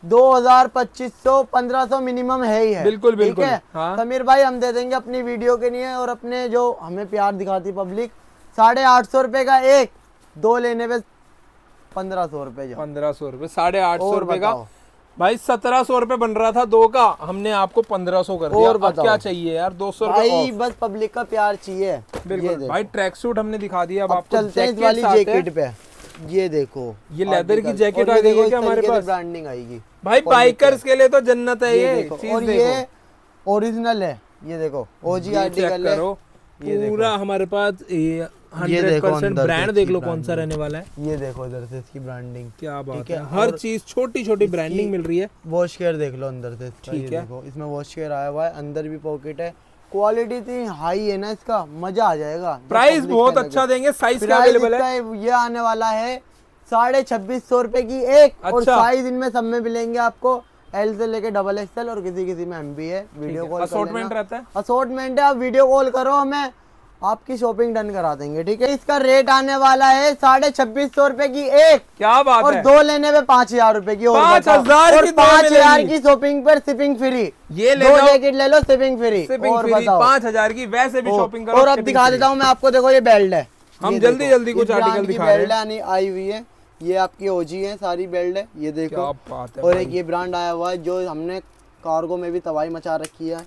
दो हजार पच्चीस सौ पंद्रह सौ मिनिमम है ही है। बिल्कुल बिल्कुल। ठीक है हाँ। समीर भाई हम दे देंगे अपनी वीडियो के लिए और अपने जो हमें प्यार दिखाती पब्लिक, साढ़े आठ सौ रुपए का एक, दो लेने पे पंद्रह सौ रुपए। पंद्रह सौ रुपए, साढ़े आठ सौ रुपए का भाई, सत्रह सौ रुपए बन रहा था दो का, हमने आपको पंद्रह सौ कर दिया। और क्या चाहिए यार, दो सौ रुपए बस पब्लिक का प्यार चाहिए। बिल्कुल भाई, ट्रैक सूट हमने दिखा दिया। अब आपको चलते हैं इस वाली जैकेट पे। ये देखो ये लेदर की जैकेट आ गई है क्या हमारे पास, ब्रांडिंग आएगी भाई बाइकर्स के लिए तो जन्नत है ये चीज। और ये ओरिजिनल है, ये देखो ओजी आर्टिकल है पूरा हमारे पास। हंड्रेड परसेंट ब्रांड देख लो कौन सा रहने वाला है। ये देखो इधर से इसकी ब्रांडिंग, क्या बात है, हर चीज छोटी छोटी ब्रांडिंग मिल रही है। वॉश केयर देख लो अंदर से, ठीक है देखो इसमें वॉश केयर आया हुआ है, अंदर भी पॉकेट है। क्वालिटी इतनी हाई है ना इसका, मजा आ जाएगा। प्राइस बहुत अच्छा देंगे। साइज क्या अवेलेबल है? ये आने वाला है साढ़े छब्बीस सौ रुपए की एक। अच्छा। और साइज इनमें सब में मिलेंगे आपको, एल से लेके डबल एक्सएल और किसी किसी में एम भी है। वीडियो कॉल असॉर्टमेंट रहता है, असॉर्टमेंट है। आप वीडियो कॉल करो, हमें आपकी शॉपिंग डन करा देंगे। ठीक है इसका रेट आने वाला है साढ़े छब्बीस सौ रुपए की एक। क्या बात और है। दो लेने में पाँच हजार रुपए की, पाँच हजार पाँच हजार की शॉपिंग पर शिपिंग फ्री। ये ले दो जैकेट ले लो शिपिंग फ्री, और बताओ पाँच हजार की वैसे भी शॉपिंग करो। और अब दिखा देता हूँ मैं आपको, देखो ये बेल्ट है, हम जल्दी जल्दी कुछ आर्टिकल दिखा रहे हैं। बेल्ट आई हुई है, ये आपकी ओजी है, सारी बेल्ट है, ये देखो। क्या बात है। और एक ये ब्रांड आया हुआ है जो हमने कार्गो में भी तबाही मचा रखी है।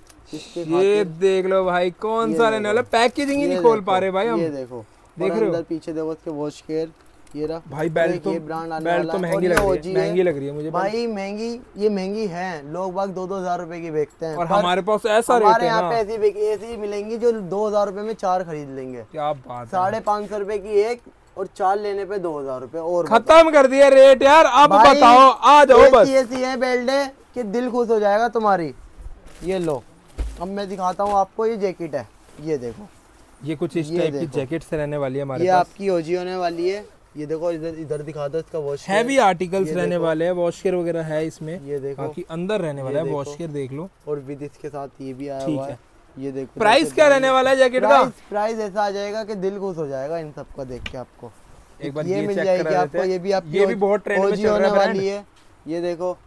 ये देख लो भाई कौन सा रहने वाला, पैकेजिंग ही नहीं खोल पा रहे भाई हम। ये देखो देख रहे हो पीछे देखो इसके वॉश केयर, ये रहा भाई बेल्ट तो, ब्रांड आने बेल्ट तो महंगी लग रही है, महंगी लग रही है मुझे भाई। महंगी ये महंगी है, लोग बाग दो दो हजार रुपए की बेचते हैं, और हमारे पास ऐसा रेट है। हमारे यहाँ पे ऐसी ऐसी मिलेंगी जो दो हजार रुपए में चार खरीद लेंगे। क्या बात, साढ़े पाँच सौ रुपए की एक और चार लेने पे दो हजार रुपए। और खत्म कर दिया रेट यार। अब बताओ, आ जाओ बस। ऐसी है बेल्ट है कि दिल खुश हो जाएगा तुम्हारी। ये लो अब मैं दिखाता हूँ आपको, ये जैकेट है, ये देखो ये कुछ इस टाइप की जैकेट से रहने वाली है हमारे ये पास। आपकी ओजी होने वाली है। ये देखो इधर इधर दिखा दो इसका वॉश, हैवी आर्टिकल्स रहने वाले हैं, वॉश केयर वगैरह है इसमें। ये देखो बाकी अंदर रहने वाला है वॉश केयर, देख लो। और विद इसके साथ ये भी आया हुआ है, ये देखो। प्राइस क्या रहने वाला है जैकेट का? प्राइस ऐसा आ जाएगा कि दिल खुश हो जाएगा इन सबका देख के। आपको एक बार ये मिल जाएगी आपको, ये भी आपकी ये भी बहुत ट्रेंड में चल होने वाली है। ये देखो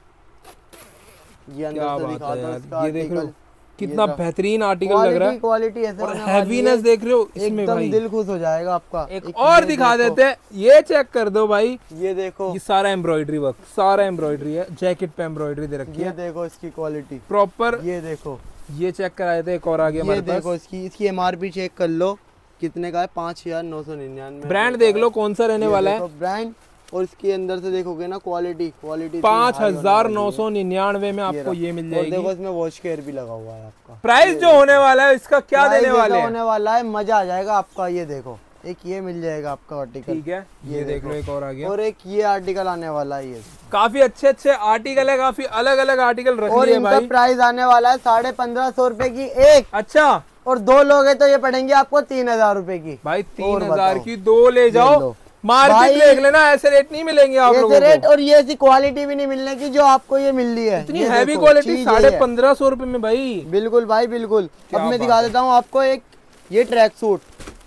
ये अंदर से दिखा दो इसका, ये देख लो कितना बेहतरीन आर्टिकल लग रहा है। क्वालिटी ऐसे और हैवीनेस देख रहे हो इसमें भाई, दिल खुश हो जाएगा आपका। एक, एक और दिखा देते हैं, ये चेक कर दो भाई। ये देखो ये सारा एम्ब्रॉयडरी वर्क, सारा एम्ब्रॉयडरी है, जैकेट पे एम्ब्रॉयडरी दे रखी है। ये देखो इसकी क्वालिटी प्रॉपर। ये देखो ये चेक कराए थे, एक और आ गया हमारे पास। देखो इसकी इसकी एमआरपी चेक कर लो कितने का है, पाँच हजार नौ सौ निन्यानवे। ब्रांड देख लो कौन सा रहने वाला है ब्रांड, और इसके अंदर से देखोगे ना क्वालिटी क्वालिटी पाँच हजार नौ सौ निन्यानवे में आपको ये मिल जाएगी। देखो इसमें वॉश केयर भी लगा हुआ है आपका। प्राइस जो होने वाला है इसका क्या देने वाले हैं? होने वाला है, मजा आ जाएगा आपका। ये देखो एक ये मिल जाएगा आपका आर्टिकल, ठीक है। ये देख लो एक और आ गया, और एक ये आर्टिकल आने वाला है। ये काफी अच्छे अच्छे आर्टिकल है, काफी अलग अलग आर्टिकल रख और लिए इनका भाई। प्राइस आने वाला है साढ़े पंद्रह सौ रुपए की एक। अच्छा, और दो लोग है तो ये पड़ेंगे आपको तीन हजार रूपए की। भाई तीन हजार की दो ले जाओ, मार्केट देख लेना, ऐसे रेट नहीं मिलेंगे आप लोगों को। रेट और ये ऐसी क्वालिटी भी नहीं मिलने की जो आपको ये मिल रही है। इतनी हैवी क्वालिटी साढ़े पंद्रह सौ रुपए में भाई। बिल्कुल भाई बिल्कुल। अब मैं दिखा देता हूँ आपको एक ये ट्रैक सूट,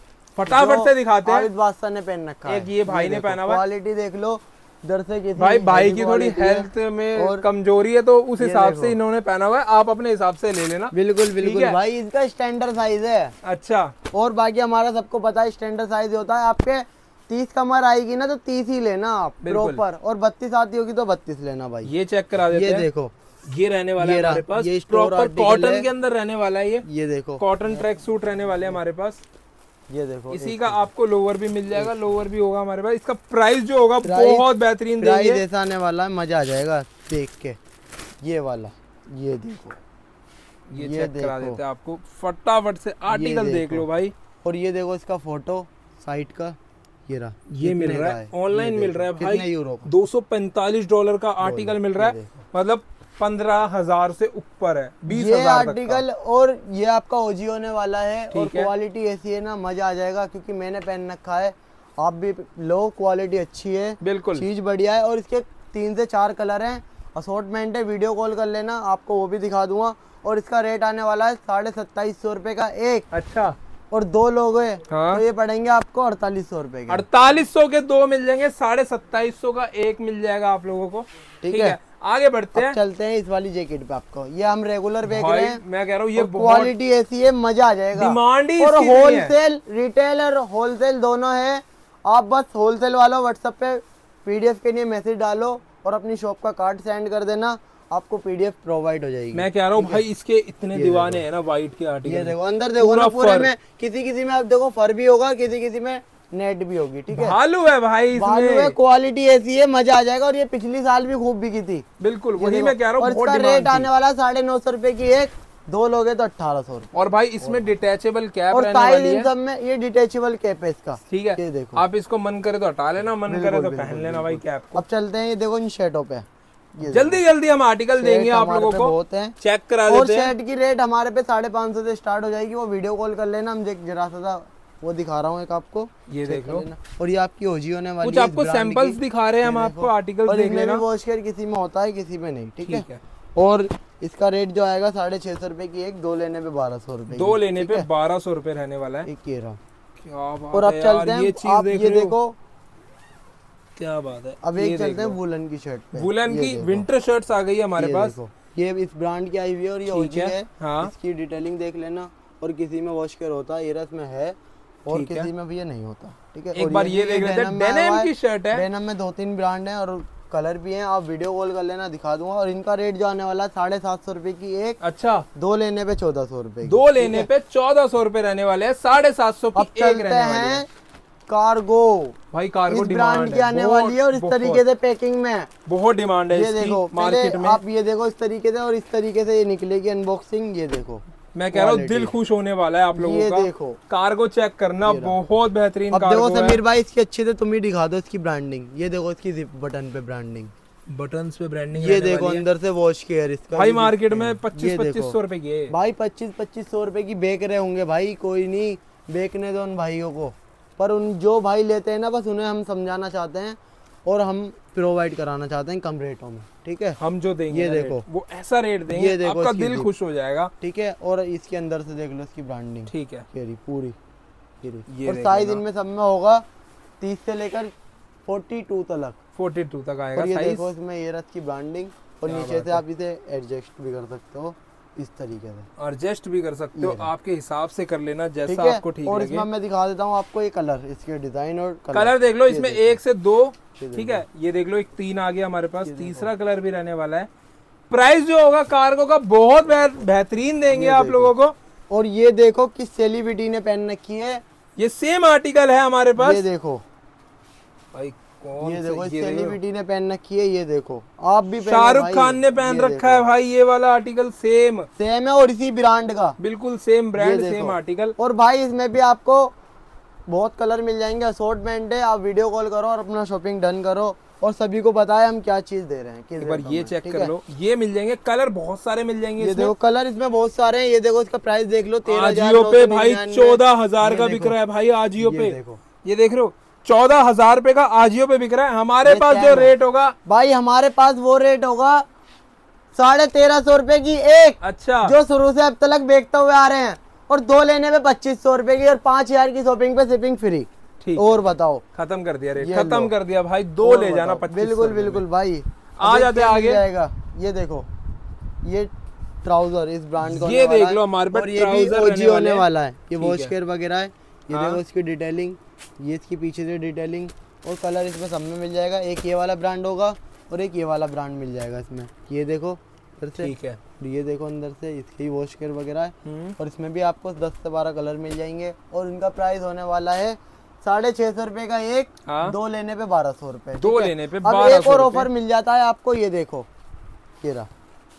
फटाफट से दिखाते हैं। आबिद बादशाह ने पहन रखा है, एक ये भाई ने पहना हुआ। क्वालिटी देख लो इधर से किसी भाई भाई की थोड़ी हेल्थ में कमजोरी है तो उस हिसाब से इन्होंने पहना हुआ है, आप अपने हिसाब से ले लेना। बिल्कुल बिल्कुल भाई, इसका स्टैंडर्ड साइज है। अच्छा, और बाकी हमारा सबको पता है स्टैंडर्ड साइज होता है। आपके तीस कमर आएगी ना तो तीस ही लेना आप प्रॉपर, और बत्तीस आती होगी तो बत्तीस लेना भाई। ये चेक करा देते हैं। ये देखो ये रहने वाला है हमारे पास, ये प्रॉपर कॉटन के अंदर रहने वाला है। ये ये देखो कॉटन ट्रैक सूट रहने वाले हमारे पास। ये देखो इसी का आपको लोअर भी मिल जाएगा, लोअर भी होगा हमारे पास। इसका प्राइस जो होगा बहुत बेहतरीन प्राइस ऐसा आने वाला है, मजा आ जाएगा देख के। ये वाला ये देखो, ये चेक करा देते हैं आपको, फटाफट से आर्टिकल देख लो भाई। और ये देखो इसका फोटो साइट का, ये रहा, ये मिल रहा है ऑनलाइन, मिल रहा है भाई यूरो दो सौ पैंतालीस डॉलर का आर्टिकल मिल रहा है, मतलब पंद्रह हजार से ऊपर है, बीस ये हजार आर्टिकल। और ये आपका ओजी होने वाला है, और क्वालिटी ऐसी है ना, मजा आ जाएगा, क्योंकि मैंने पहन रखा है, आप भी लो, क्वालिटी अच्छी है, बिल्कुल चीज बढ़िया है। और इसके तीन से चार कलर हैं, असॉर्टमेंट है, वीडियो कॉल कर लेना, आपको वो भी दिखा दूंगा। और इसका रेट आने वाला है साढ़े सत्ताईस सौ रुपए का एक। अच्छा, और दो लोग हैं हाँ? तो ये पड़ेंगे आपको अड़तालीस सौ रुपए के। अड़तालीस सौ के दो मिल जाएंगे, साढ़े सत्ताईस सौ का एक मिल जाएगा आप लोगों को, ठीक है। आगे बढ़ते हैं, चलते हैं इस वाली जैकेट पे। आपको ये हम रेगुलर बेच रहे हैं, मैं कह रहा हूँ ये क्वालिटी ऐसी है, मजा आ जाएगा। डिमांड ही और होलसेल, रिटेल और होलसेल दोनों है। आप बस होलसेल वालों व्हाट्सएप पे पीडीएफ के लिए मैसेज डालो और अपनी शॉप का कार्ड सेंड कर देना, आपको पीडीएफ प्रोवाइड हो जाएगी। मैं कह रहा हूँ भाई इसके इतने दीवाने हैं ना व्हाइट के आर्टिकल। ये देखो अंदर देखो ना, पूरे में किसी किसी में आप देखो फर भी होगा, किसी किसी में नेट भी होगी। ठीक है, भालू है भाई इसमें, भालू है, क्वालिटी ऐसी है, मजा आ जाएगा। और ये पिछली साल भी खूब बिकी थी। बिल्कुल वही मैं कह रहा हूँ। और इसका रेट आने वाला साढ़े नौ सौ रुपए की एक, दो लोगे तो अठारह सौ रुपए। और भाई इसमें डिटेचेबल कैप और साइज इन सब में ये डिटेचेबल कैप है इसका। ठीक है, ये देखो, आप इसको मन करे तो हटा लेना, मन करे तो पहन लेना भाई कैप को। अब चलते हैं, ये देखो इन शर्टों पे, जल्दी जल्दी हम आर्टिकल देंगे आप लोगों को, बहुत है, चेक करा और देते हैं। शर्ट की रेट हमारे पे साढ़े पाँच सौ से स्टार्ट हो जाएगी। वो वीडियो कॉल कर लेना, हम जरा सा वो दिखा रहा हूँ एक आपको, ये देख लो। और ये आपकी ओजी होने वाली कुछ आपको सैंपल्स दिखा रहे हैं हम आपको, आर्टिकल देख लेना। वॉश केयर किसी में होता है, किसी में नहीं। ठीक है, और इसका रेट जो आएगा साढ़े छह सौ रुपए की एक, दो लेने पे बारह सौ रुपए, दो लेने पे बारह सौ रुपए रहने वाला है। एक ये रहा। क्या बात और अब चलते हैं, ये चीज आप देख ये देखो, क्या बात है। अब एक चलते हैं वुलन की शर्ट पे। वुलन की विंटर शर्ट्स आ गई है हमारे पास। ये इस ब्रांड की आई हुई है और ये ओजी है। हाँ, इसकी डिटेलिंग देख लेना। और किसी में वॉश केयर होता है, एरस में है, और किसी में भी ये नहीं होता। ठीक है, एक बार ये देख लेते हैं, डेनिम की शर्ट है। डेनिम में दो तीन ब्रांड है और कलर भी हैं, आप वीडियो कॉल कर लेना, दिखा दूंगा। और इनका रेट जो आने वाला है साढ़े सात सौ रुपए की एक। अच्छा, दो लेने पे चौदह सौ रुपए, दो लेने पे चौदह सौ रुपए रहने वाले हैं, साढ़े सात सौ की एक रहने वाली है। कार्गो, भाई कार्गो ब्रांड की आने वाली है और इस तरीके से पैकिंग में बहुत डिमांड है। ये देखो मार्केट में, आप ये देखो इस तरीके से, और इस तरीके से ये निकलेगी अनबॉक्सिंग। ये देखो, मैं कह रहा हूँ दिल खुश होने वाला है आप लोगों ये का। देखो कार्गो चेक करना, बहुत बेहतरीन कार्गो है। समीर भाई इसकी अच्छे से तुम ही दिखा दो इसकी ब्रांडिंग। ये देखो इसकी जिप बटन पे ब्रांडिंग, बटन्स पे ब्रांडिंग। ये देखो अंदर से वॉश केयर इसका भाई मार्केट में पच्चीस पच्चीस सौ रुपए की है भाई, पच्चीस पच्चीस सौ रुपए की बेच रहे होंगे भाई। कोई नहीं, बेचने दो उन भाइयों को, पर उन जो भाई लेते हैं ना, बस उन्हें हम समझाना चाहते हैं और हम प्रोवाइड कराना चाहते हैं कम रेटों में। ठीक है, हम जो देंगे ये देखो, वो ऐसा रेट देंगे, ये देखो, आपका दिल खुश हो जाएगा। ठीक है, और इसके अंदर से देख लो इसकी ब्रांडिंग। ठीक है, ये पूरी ये, और साइज इनमें सब में होगा तीस से लेकर फोर्टी टू तक फोर्टी टू तक आएगा। और ये देखो इसमें ये रथ की ब्रांडिंग, और नीचे से आप इसे एडजस्ट भी कर सकते हो इस तरीके से, एडजस्ट भी कर सकते हो, आपके हिसाब से कर लेना जैसा आपको ठीक लगे। और इसमें मैं दिखा देता हूँ आपको ये कलर, इसके डिजाइन और कलर, कलर देख लो, इसमें एक से दो। ठीक है, ये देख लो, एक तीन आ गया हमारे पास, तीसरा कलर भी रहने वाला है। प्राइस जो होगा कार्गो का बहुत बेहतरीन देंगे आप लोगों को। और ये देखो किस सेलिब्रिटी ने पहन रखी है, ये सेम आर्टिकल है हमारे पास। ये देखो भाई, कौन ये देखो सेलिब्रिटी ने पहन रखी है। ये देखो आप भी, शाहरुख खान ने पहन रखा है भाई ये वाला आर्टिकल। सेम सेम है और इसी ब्रांड का, बिल्कुल सेम ब्रांड, सेम आर्टिकल। और भाई इसमें भी आपको बहुत कलर मिल जाएंगे, असॉर्टमेंट है। आप वीडियो कॉल करो और अपना शॉपिंग डन करो, और सभी को बताएं हम क्या चीज दे रहे हैं। एक बार ये चेक कर लो, ये मिल जाएंगे कलर, बहुत सारे मिल जाएंगे। ये देखो कलर इसमें बहुत सारे हैं। ये देखो इसका प्राइस देख लो, तेरह आजियो पे भाई चौदह हजार का बिक रहा है भाई आजियो पे। ये देख रहे हो, चौदह हजार रुपए का आजियो पे बिक रहा है। हमारे पास जो रेट होगा भाई, हमारे पास वो रेट होगा साढ़े तेरह सौ रुपए की एक। अच्छा, जो शुरू से अब तक बेचते हुए आ रहे हैं, और दो लेने पे पच्चीस सौ रुपए की, और पांच हजार की शॉपिंग पे शिपिंग फ्री। ठीक, और बताओ, खत्म कर दिया रेट, खत्म कर दिया भाई। दो ले जाना पच्चीस। बिल्कुल बिल्कुल भाई, आ जाते आगे जाएगा। ये देखो, ये ट्राउजर इस ब्रांड का, ये देख लो हमारे पास ट्राउजर होने वाला है। ये वॉश केयर वगैरह है। ये देखो इसकी डिटेलिंग, ये इसकी पीछे से डिटेलिंग, और कलर इसमें सब में मिल जाएगा। एक ये वाला ब्रांड होगा और एक ये वाला ब्रांड मिल जाएगा इसमें। ये देखो ठीक है, ये देखो अंदर से इसकी वॉश केयर वगैरह है, और इसमें भी आपको दस से बारह कलर मिल जाएंगे। और इनका प्राइस होने वाला है साढ़े छह सौ रुपए का एक। हाँ? दो लेने पे बारह सौ रुपए, दो लेने पे अब एक और ऑफर मिल जाता है आपको। ये देखो, ये रहा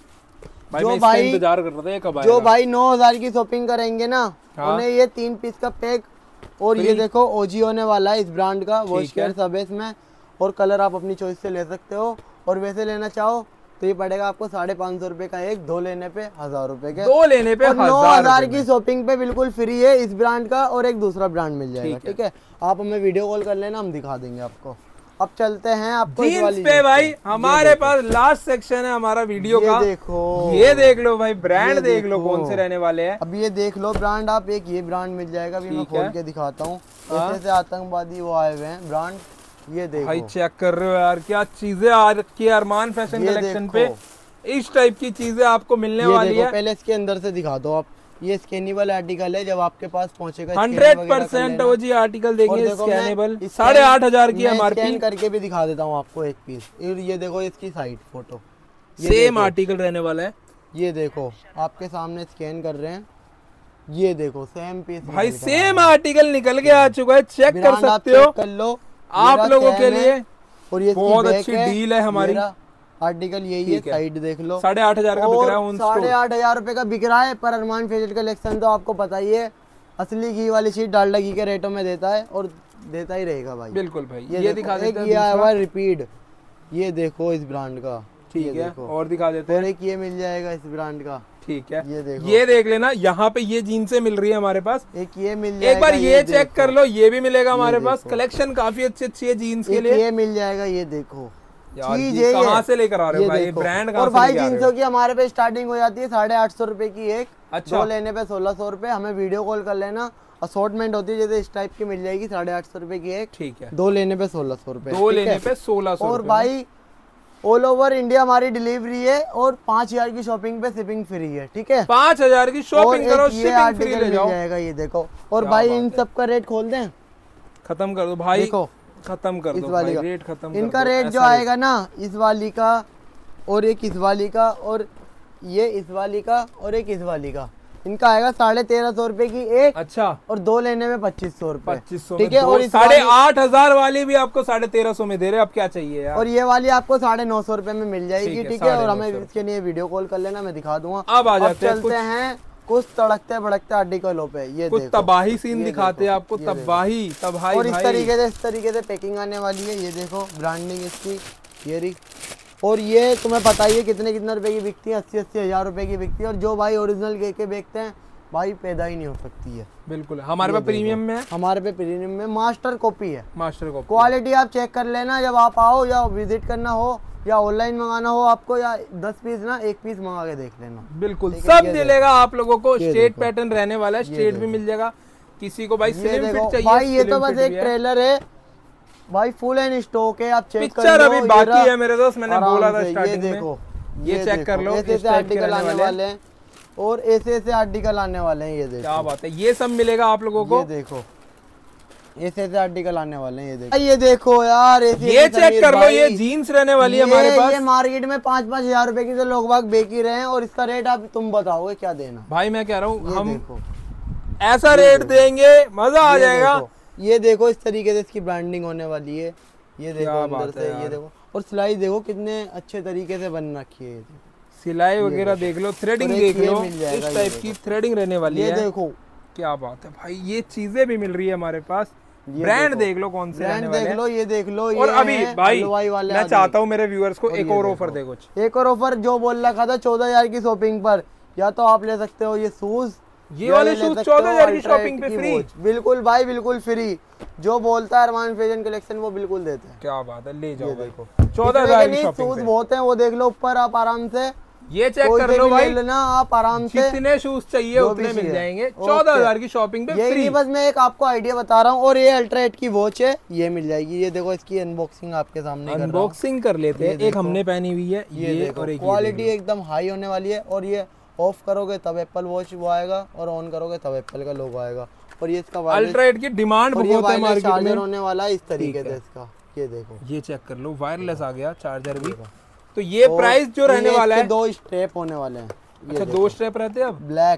भाई, जो भाई इंतजार कर रहा था कब आएगा। जो भाई नौ हजार की शॉपिंग करेंगे ना, हाँ? उन्हें ये तीन पीस का पैक, और ये देखो ओजी होने वाला है इस ब्रांड का, वॉश केयर सब है इसमें। और कलर आप अपनी चॉइस से ले सकते हो, और वैसे लेना चाहो तो ये पड़ेगा आपको साढ़े पाँच सौ रुपए का एक, दो लेने पे हजार रुपए के, दो लेने पे नौ हजार की शॉपिंग पे बिल्कुल फ्री है इस ब्रांड का, और एक दूसरा ब्रांड मिल जाएगा। ठीक है, आप हमें वीडियो कॉल कर लेना, हम दिखा देंगे आपको। अब चलते हैं आपको जीन्स पे भाई, हमारे पास लास्ट सेक्शन है हमारा वीडियो का। देखो, ये देख लो भाई, ब्रांड देख लो कौन से रहने वाले हैं। अब ये देख लो ब्रांड, आप एक ये ब्रांड मिल जाएगा, अभी मैं खोल के दिखाता हूँ। ऐसे आतंकवादी वो आए हुए हैं ब्रांड, ये देखो भाई चेक कर रहे हो यार, क्या चीजें आ रखी है अरमान फैशन कलेक्शन पे। इस टाइप की चीजें आपको मिलने वाली है। पहले इसके अंदर से दिखा दो आप, ये स्कैनेबल आर्टिकल है, जब आपके पास पहुंचेगा हंड्रेड परसेंट वो जी आर्टिकल देखिए स्कैनेबल। साढ़े आठ हजार की एमआरपी। स्कैन करके भी दिखा देता हूँ आपको एक पीस। ये देखो इसकी साइड फोटो, सेम आर्टिकल रहने वाला है। ये देखो आपके सामने स्कैन कर रहे हैं, ये देखो सेम पीस भाई, सेम आर्टिकल निकल के आ चुका है। चेक कर सकते हो, कर लो आप लोगों के लिए। और ये बहुत अच्छी डील है हमारी। आर्टिकल यही है, साइड देख लो। साढ़े आठ हजार का बिक रहा है। साढ़े आठ हजार रुपए का बिक रहा है। पर अरमान फैशन कलेक्शन तो आपको पता ही है, असली घी वाली चीज डालडा घी के रेटों में देता है और देता ही रहेगा भाई। बिल्कुल भाई। ये, ये दिखा देते हैं। ये आया हुआ रिपीट, ये देखो इस ब्रांड का। ठीक है, और दिखा देते हैं। और एक ये मिल जाएगा इस ब्रांड का। ठीक है, ये देखो, ये देख लेना, यहाँ पे ये जीन्सें मिल रही है हमारे पास। एक ये मिल जाएगा, एक बार ये, ये चेक कर लो, ये भी मिलेगा हमारे पास। कलेक्शन काफी अच्छी अच्छी है जीन्स के लिए। ये मिल जाएगा, ये देखो चीज है। कहाँ से लेकर आ रहे हो भाई, ब्रांड कहाँ और भाई जींसों की हमारे पे स्टार्टिंग हो जाती है साढ़े आठ सौ रुपए की एक। अच्छा, दो लेने पे सोलह सौ रुपए। हमें वीडियो कॉल कर लेना, असॉर्टमेंट होती है जैसे इस टाइप की मिल जाएगी साढ़े आठ सौ रुपए की एक। ठीक है, दो लेने पे सोलह सौ रुपए। दो लेने पे सोलह सौ। और भाई ऑल ओवर इंडिया हमारी डिलीवरी है और पाँच हजार की शॉपिंग पे शिपिंग फ्री है। ठीक है, पाँच हजार की शॉपिंग करो, शिपिंग फ्री ले जाओ। जाएगा ये देखो। और भाई इन सब का रेट खोल दें, खत्म कर दो भाई। देखो खत्म कर दो भाई, रेट खत्म कर इनका रेट जो आएगा ना, इस वाली का और एक इस वाली का और ये इस वाली का और एक इस वाली का, इनका आएगा साढ़े तेरह सौ रुपए की एक। अच्छा, और दो लेने में पच्चीस सौ रुपए। पच्चीस सौ ठीक है। और साढ़े आठ हजार वाली भी आपको साढ़े तेरह सौ में दे रहे, अब क्या चाहिए यार। और ये वाली आपको साढ़े नौ सौ रुपए में मिल जाएगी। ठीक है, और हमें इसके लिए वीडियो कॉल कर लेना, मैं दिखा दूंगा। अब आ जाते हैं, चलते हैं कुछ तड़कते भड़कते आर्टिकलों पे। ये कुछ तबाही सीन दिखाते हैं आपको, तबाही तबाही। और इस तरीके से इस तरीके से पैकिंग आने वाली है। ये देखो ब्रांडिंग इसकी, ये रही। और ये तुम्हें पता ही है कितने कितने रुपए की बिकती है, अस्सी अस्सी हजार रुपए की बिकती है। और जो भाई ओरिजिनल के के बेचते हैं भाई पैदा ही नहीं हो सकती है। बिल्कुल, हमारे पे प्रीमियम में है। हमारे पे प्रीमियम में मास्टर कॉपी है। मास्टर कॉपी क्वालिटी आप चेक कर लेना जब आप आओ, या विजिट करना हो या ऑनलाइन मंगाना हो आपको, या दस पीस ना एक पीस मंगा के देख लेना। बिल्कुल सब मिलेगा आप लोगों को। स्ट्रेट पैटर्न रहने वाला है, स्ट्रेट भी मिल जाएगा। किसी को भाई स्लिम फिट चाहिए भाई, ये तो बस एक ट्रेलर है भाई, फुल एंड स्टॉक है, आप चेक कर लो। पिक्चर अभी बाकी है मेरे दोस्त, मैंने बोला था स्टार्टिंग में। ये देखो, ये चेक कर लो, ऐसे आर्टिकल आने वाले हैं और ऐसे ऐसे आर्टिकल आने वाले हैं। ये देखो, क्या बात है, ये सब मिलेगा आप लोगों को। ये देखो ऐसे ऐसे आर्टिकल आने वाले हैं। ये देखो, ये देखो यार, ये चेक कर लो, ये जीन्स रहने वाली है हमारे पास। ये मार्केट में पाँच पाँच हजार रुपए की तो लोग बाग बेच ही रहे हैं, और इसका रेट आप तुम बताओगे क्या देना। भाई मैं कह रहा हूँ हम ऐसा रेट देंगे, मजा आ जाएगा। ये देखो इस तरीके से इसकी ब्रांडिंग होने वाली है। ये देखो अंदर से, ये देखो, और सिलाई देखो कितने अच्छे तरीके से बन रखी है। सिलाई वगैरह देख लो, थ्रेडिंग देख लो, इस टाइप की थ्रेडिंग रहने वाली है। ये देखो क्या बात है भाई, ये चीजें भी मिल रही है हमारे पास। ब्रांड देख लो कौन से रहने वाले देख लो, ये देख लो। और अभी भाई मैं चाहता हूँ मेरे व्यूअर्स को एक और ऑफर दे कुछ। एक और ऑफर जो बोल रखा था चौदह हजार की शॉपिंग पर, या तो आप ले सकते हो ये शूज, ये वाले शूज चौदह हजार की शॉपिंग पे फ्री। बिल्कुल भाई, बिल्कुल फ्री। जो बोलता है अरमान फैशन कलेक्शन वो बिल्कुल देते हैं। क्या बात है, ले जाओ देखो चौदह हजार की शॉपिंग। शूज बहुत हैं, वो देख लो ऊपर, आप आराम से ये चेक कर लो भाई, लेना आप आराम से, जितने शूज चाहिए उतने मिल जाएंगे चौदह हजार की शॉपिंग पे फ्री। बस मैं एक आपको आइडिया बता रहा हूँ। और ये अल्ट्रा एट की वॉच है, ये मिल जाएगी। ये देखो इसकी अनबॉक्सिंग आपके सामने अनबॉक्सिंग कर लेते हैं। एक हमने पहनी हुई है ये, और एक क्वालिटी एकदम हाई होने वाली है। और ये ऑफ करोगे तब एप्पल वॉच वो आएगा, और ऑन करोगे तब एप्पल का लोगो आएगा। और ये इसका अल्ट्रा एट की डिमांड बहुत है मार्केट में, होने वाला है इस तरीके से इसका। ये देखो, ये चेक कर लो, वायरलेस आ गया, चार्जर भी। तो ये प्राइस जो रहने वाला है, दो स्टेप होने वाले हैं। अच्छा, दो स्टेप रहते हैं अब। ब्लैक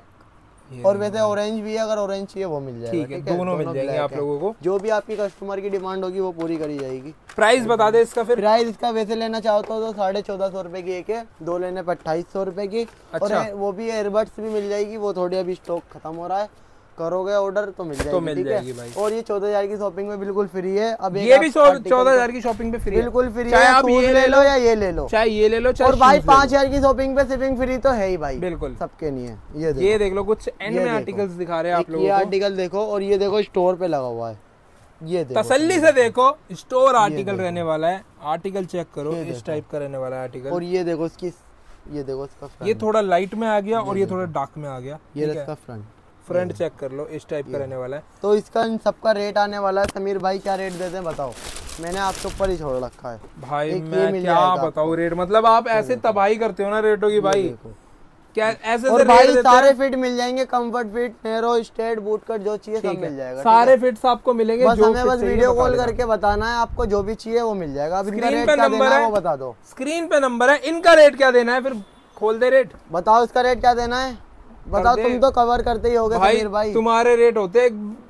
और वैसे ऑरेंज भी है, अगर ऑरेंज चाहिए वो मिल जाएगा। ठीक है, दोनों मिल जाएंगे आप लोगों को। जो भी आपकी कस्टमर की डिमांड होगी वो पूरी करी जाएगी। प्राइस बता दे इसका फिर। प्राइस इसका वैसे लेना चाहते हो तो साढ़े चौदह सौ रुपए की एक है, दो लेने पर अट्ठाईस सौ रुपए की। अच्छा। और वो भी एयरबड्स भी मिल जाएगी, वो थोड़ी अभी स्टॉक खत्म हो रहा है, करोगे ऑर्डर तो मिल जाएगी। तो मिल जाएगी भाई। और ये चौदह हजार की शॉपिंग में बिल्कुल फ्री है। अब ये भी चौदह हजार की शॉपिंग पे फ्री है, बिल्कुल फ्री है। चाहे आप ये ले लो या ये ले लो, चाहे ये ले लो, चाहे और भाई पाँच हजार की शॉपिंग पे शिपिंग फ्री तो है ही भाई, बिल्कुल सबके नहीं है। ये देखो, ये देख लो, कुछ एंड में आर्टिकल्स दिखा रहे हैं आप लोगों को। ये आर्टिकल देखो, और ये देखो स्टोर पे लगा हुआ है। ये देखो, तसल्ली से देखो, स्टोर आर्टिकल रहने वाला है। आर्टिकल चेक करो, इस टाइप का रहने वाला है आर्टिकल। और ये देखो इसकी, ये देखो इसका, ये थोड़ा लाइट में आ गया और ये थोड़ा डार्क में आ गया। ये इसका फ्रंट फ्रंट चेक कर लो, इस टाइप का रहने वाला है। तो इसका इन सबका रेट आने वाला है। समीर भाई क्या रेट देते हैं बताओ। मैंने आपके ऊपर ही छोड़ रखा है भाई। मैं क्या बताऊँ रेट, मतलब आप ऐसे तबाही करते हो ना रेटों की भाई, क्या ऐसे और भाई सारे फिट मिल जाएंगे, comfort fit, narrow, straight, boot cut, जो चाहिए सब मिल जाएगा। सारे फिट्स आपको मिलेंगे, बस हमें बस वीडियो कॉल करके बताना है आपको, जो भी चाहिए वो मिल जाएगा। अब इनका रेट क्या देना है वो बता दो। स्क्रीन पे नंबर है, इनका रेट क्या देना है, फिर खोल दे रेट, बताओ इसका रेट क्या देना है, बताओ। तुम तो कवर करते ही होगे समीर भाई, तुम्हारे रेट होते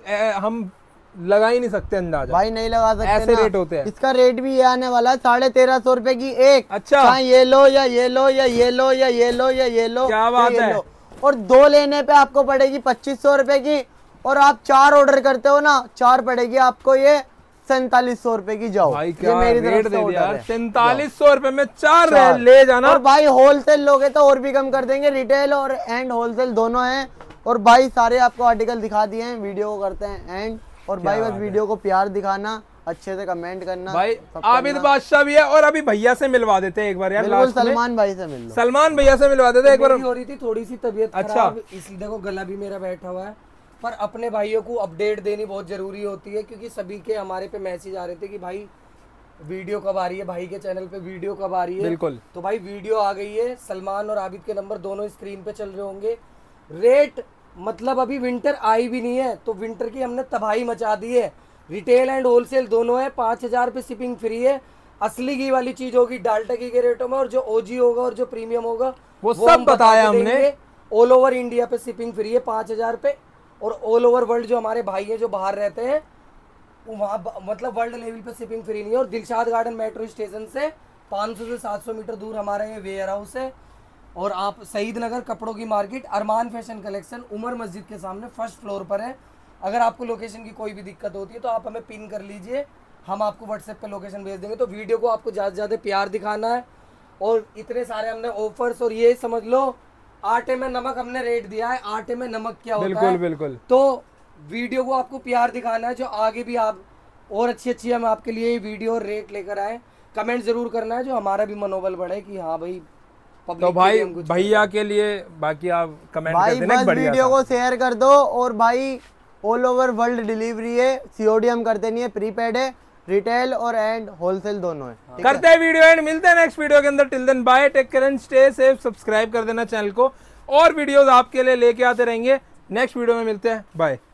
हम लगा ही नहीं सकते अंदाजा भाई, नहीं लगा सकते, ऐसे रेट होते हैं। इसका रेट भी ये आने वाला है साढ़े तेरह सौ रुपए की एक। अच्छा, ये लो या ये लो या ये लो या ये लो या ये लो, क्या बात है। और दो लेने पे आपको पड़ेगी पच्चीस सौ रुपए की, और आप चार ऑर्डर करते हो ना, चार पड़ेगी आपको ये सैतालीस सौ रुपए की। जाओ भाई, क्या मेरी रेट दे दिया, सैतालीस सौ रुपए में चार, चार ले जाना। और भाई होलसेल लोगे तो और भी कम कर देंगे, रिटेल और एंड होलसेल दोनों हैं। और भाई सारे आपको आर्टिकल दिखा दिए हैं, वीडियो को करते हैं एंड। और भाई बस वीडियो को प्यार दिखाना, अच्छे से कमेंट करना भाई। आबिद बादशाह भी है, और अभी भैया से मिलवा देते हैं एक बार यार, बिल्कुल सलमान भाई से मिल लो, सलमान भैया से मिलवा देते हैं एक बार। हो रही थी थोड़ी सी तबीयत खराब, इसलिए देखो गला भी मेरा बैठा हुआ है, पर अपने भाइयों को अपडेट देनी बहुत जरूरी होती है, क्योंकि सभी के हमारे पे मैसेज आ रहे थे कि भाई वीडियो कब आ रही है, भाई के चैनल पे वीडियो कब आ रही है। बिल्कुल, तो भाई वीडियो आ गई है, सलमान और आबिद के नंबर दोनों स्क्रीन पे चल रहे होंगे। रेट मतलब अभी विंटर आई भी नहीं है, तो विंटर की हमने तबाही मचा दी है। रिटेल एंड होलसेल दोनों है, पाँच हजार पे शिपिंग फ्री है। असली घी वाली चीज होगी डाल्टा घी के रेटों में, और जो ओजी होगा और जो प्रीमियम होगा वो, वो सब बताया हमने। ऑल ओवर इंडिया पे शिपिंग फ्री है पाँच हजार पे, और ऑल ओवर वर्ल्ड जो हमारे भाई है जो बाहर रहते हैं वहाँ मतलब वर्ल्ड लेवल पे शिपिंग फ्री नहीं है। और दिलशाद गार्डन मेट्रो स्टेशन से पाँच सौ से सात सौ मीटर दूर हमारा ये वेयर हाउस है। और आप शहीद नगर कपड़ों की market, Armaan fashion collection, Umar Masjid के सामने फर्स्ट फ्लोर पर है। अगर आपको लोकेशन की कोई भी दिक्कत होती है तो आप हमें पिन कर लीजिए, हम आपको व्हाट्सएप पे लोकेशन भेज देंगे। तो वीडियो को आपको ज़्यादा से ज़्यादा प्यार दिखाना है, और इतने सारे हमने ऑफर्स, और ये समझ लो आटे में नमक हमने रेट दिया है, आटे में नमक क्या होता बिल्कुल, है। बिल्कुल। तो वीडियो को आपको प्यार दिखाना है, जो आगे भी आप और अच्छी अच्छी हम आपके लिए वीडियो और रेट लेकर आए। कमेंट जरूर करना है, जो हमारा भी मनोबल बढ़े कि हाँ भाई। तो भाई भैया के लिए बाकी आप कमेंट कर देना, बस वीडियो को शेयर कर दो। और भाई ऑल ओवर वर्ल्ड डिलीवरी है, सीओडी हम करते नहीं है, प्रीपेड है, रिटेल और एंड होलसेल दोनों है। हाँ। करते हैं वीडियो एंड, मिलते हैं नेक्स्ट वीडियो के अंदर। Till then bye, take care and stay safe. Subscribe कर देना चैनल को, और वीडियोस आपके लिए लेके आते रहेंगे। नेक्स्ट वीडियो में मिलते हैं, बाय।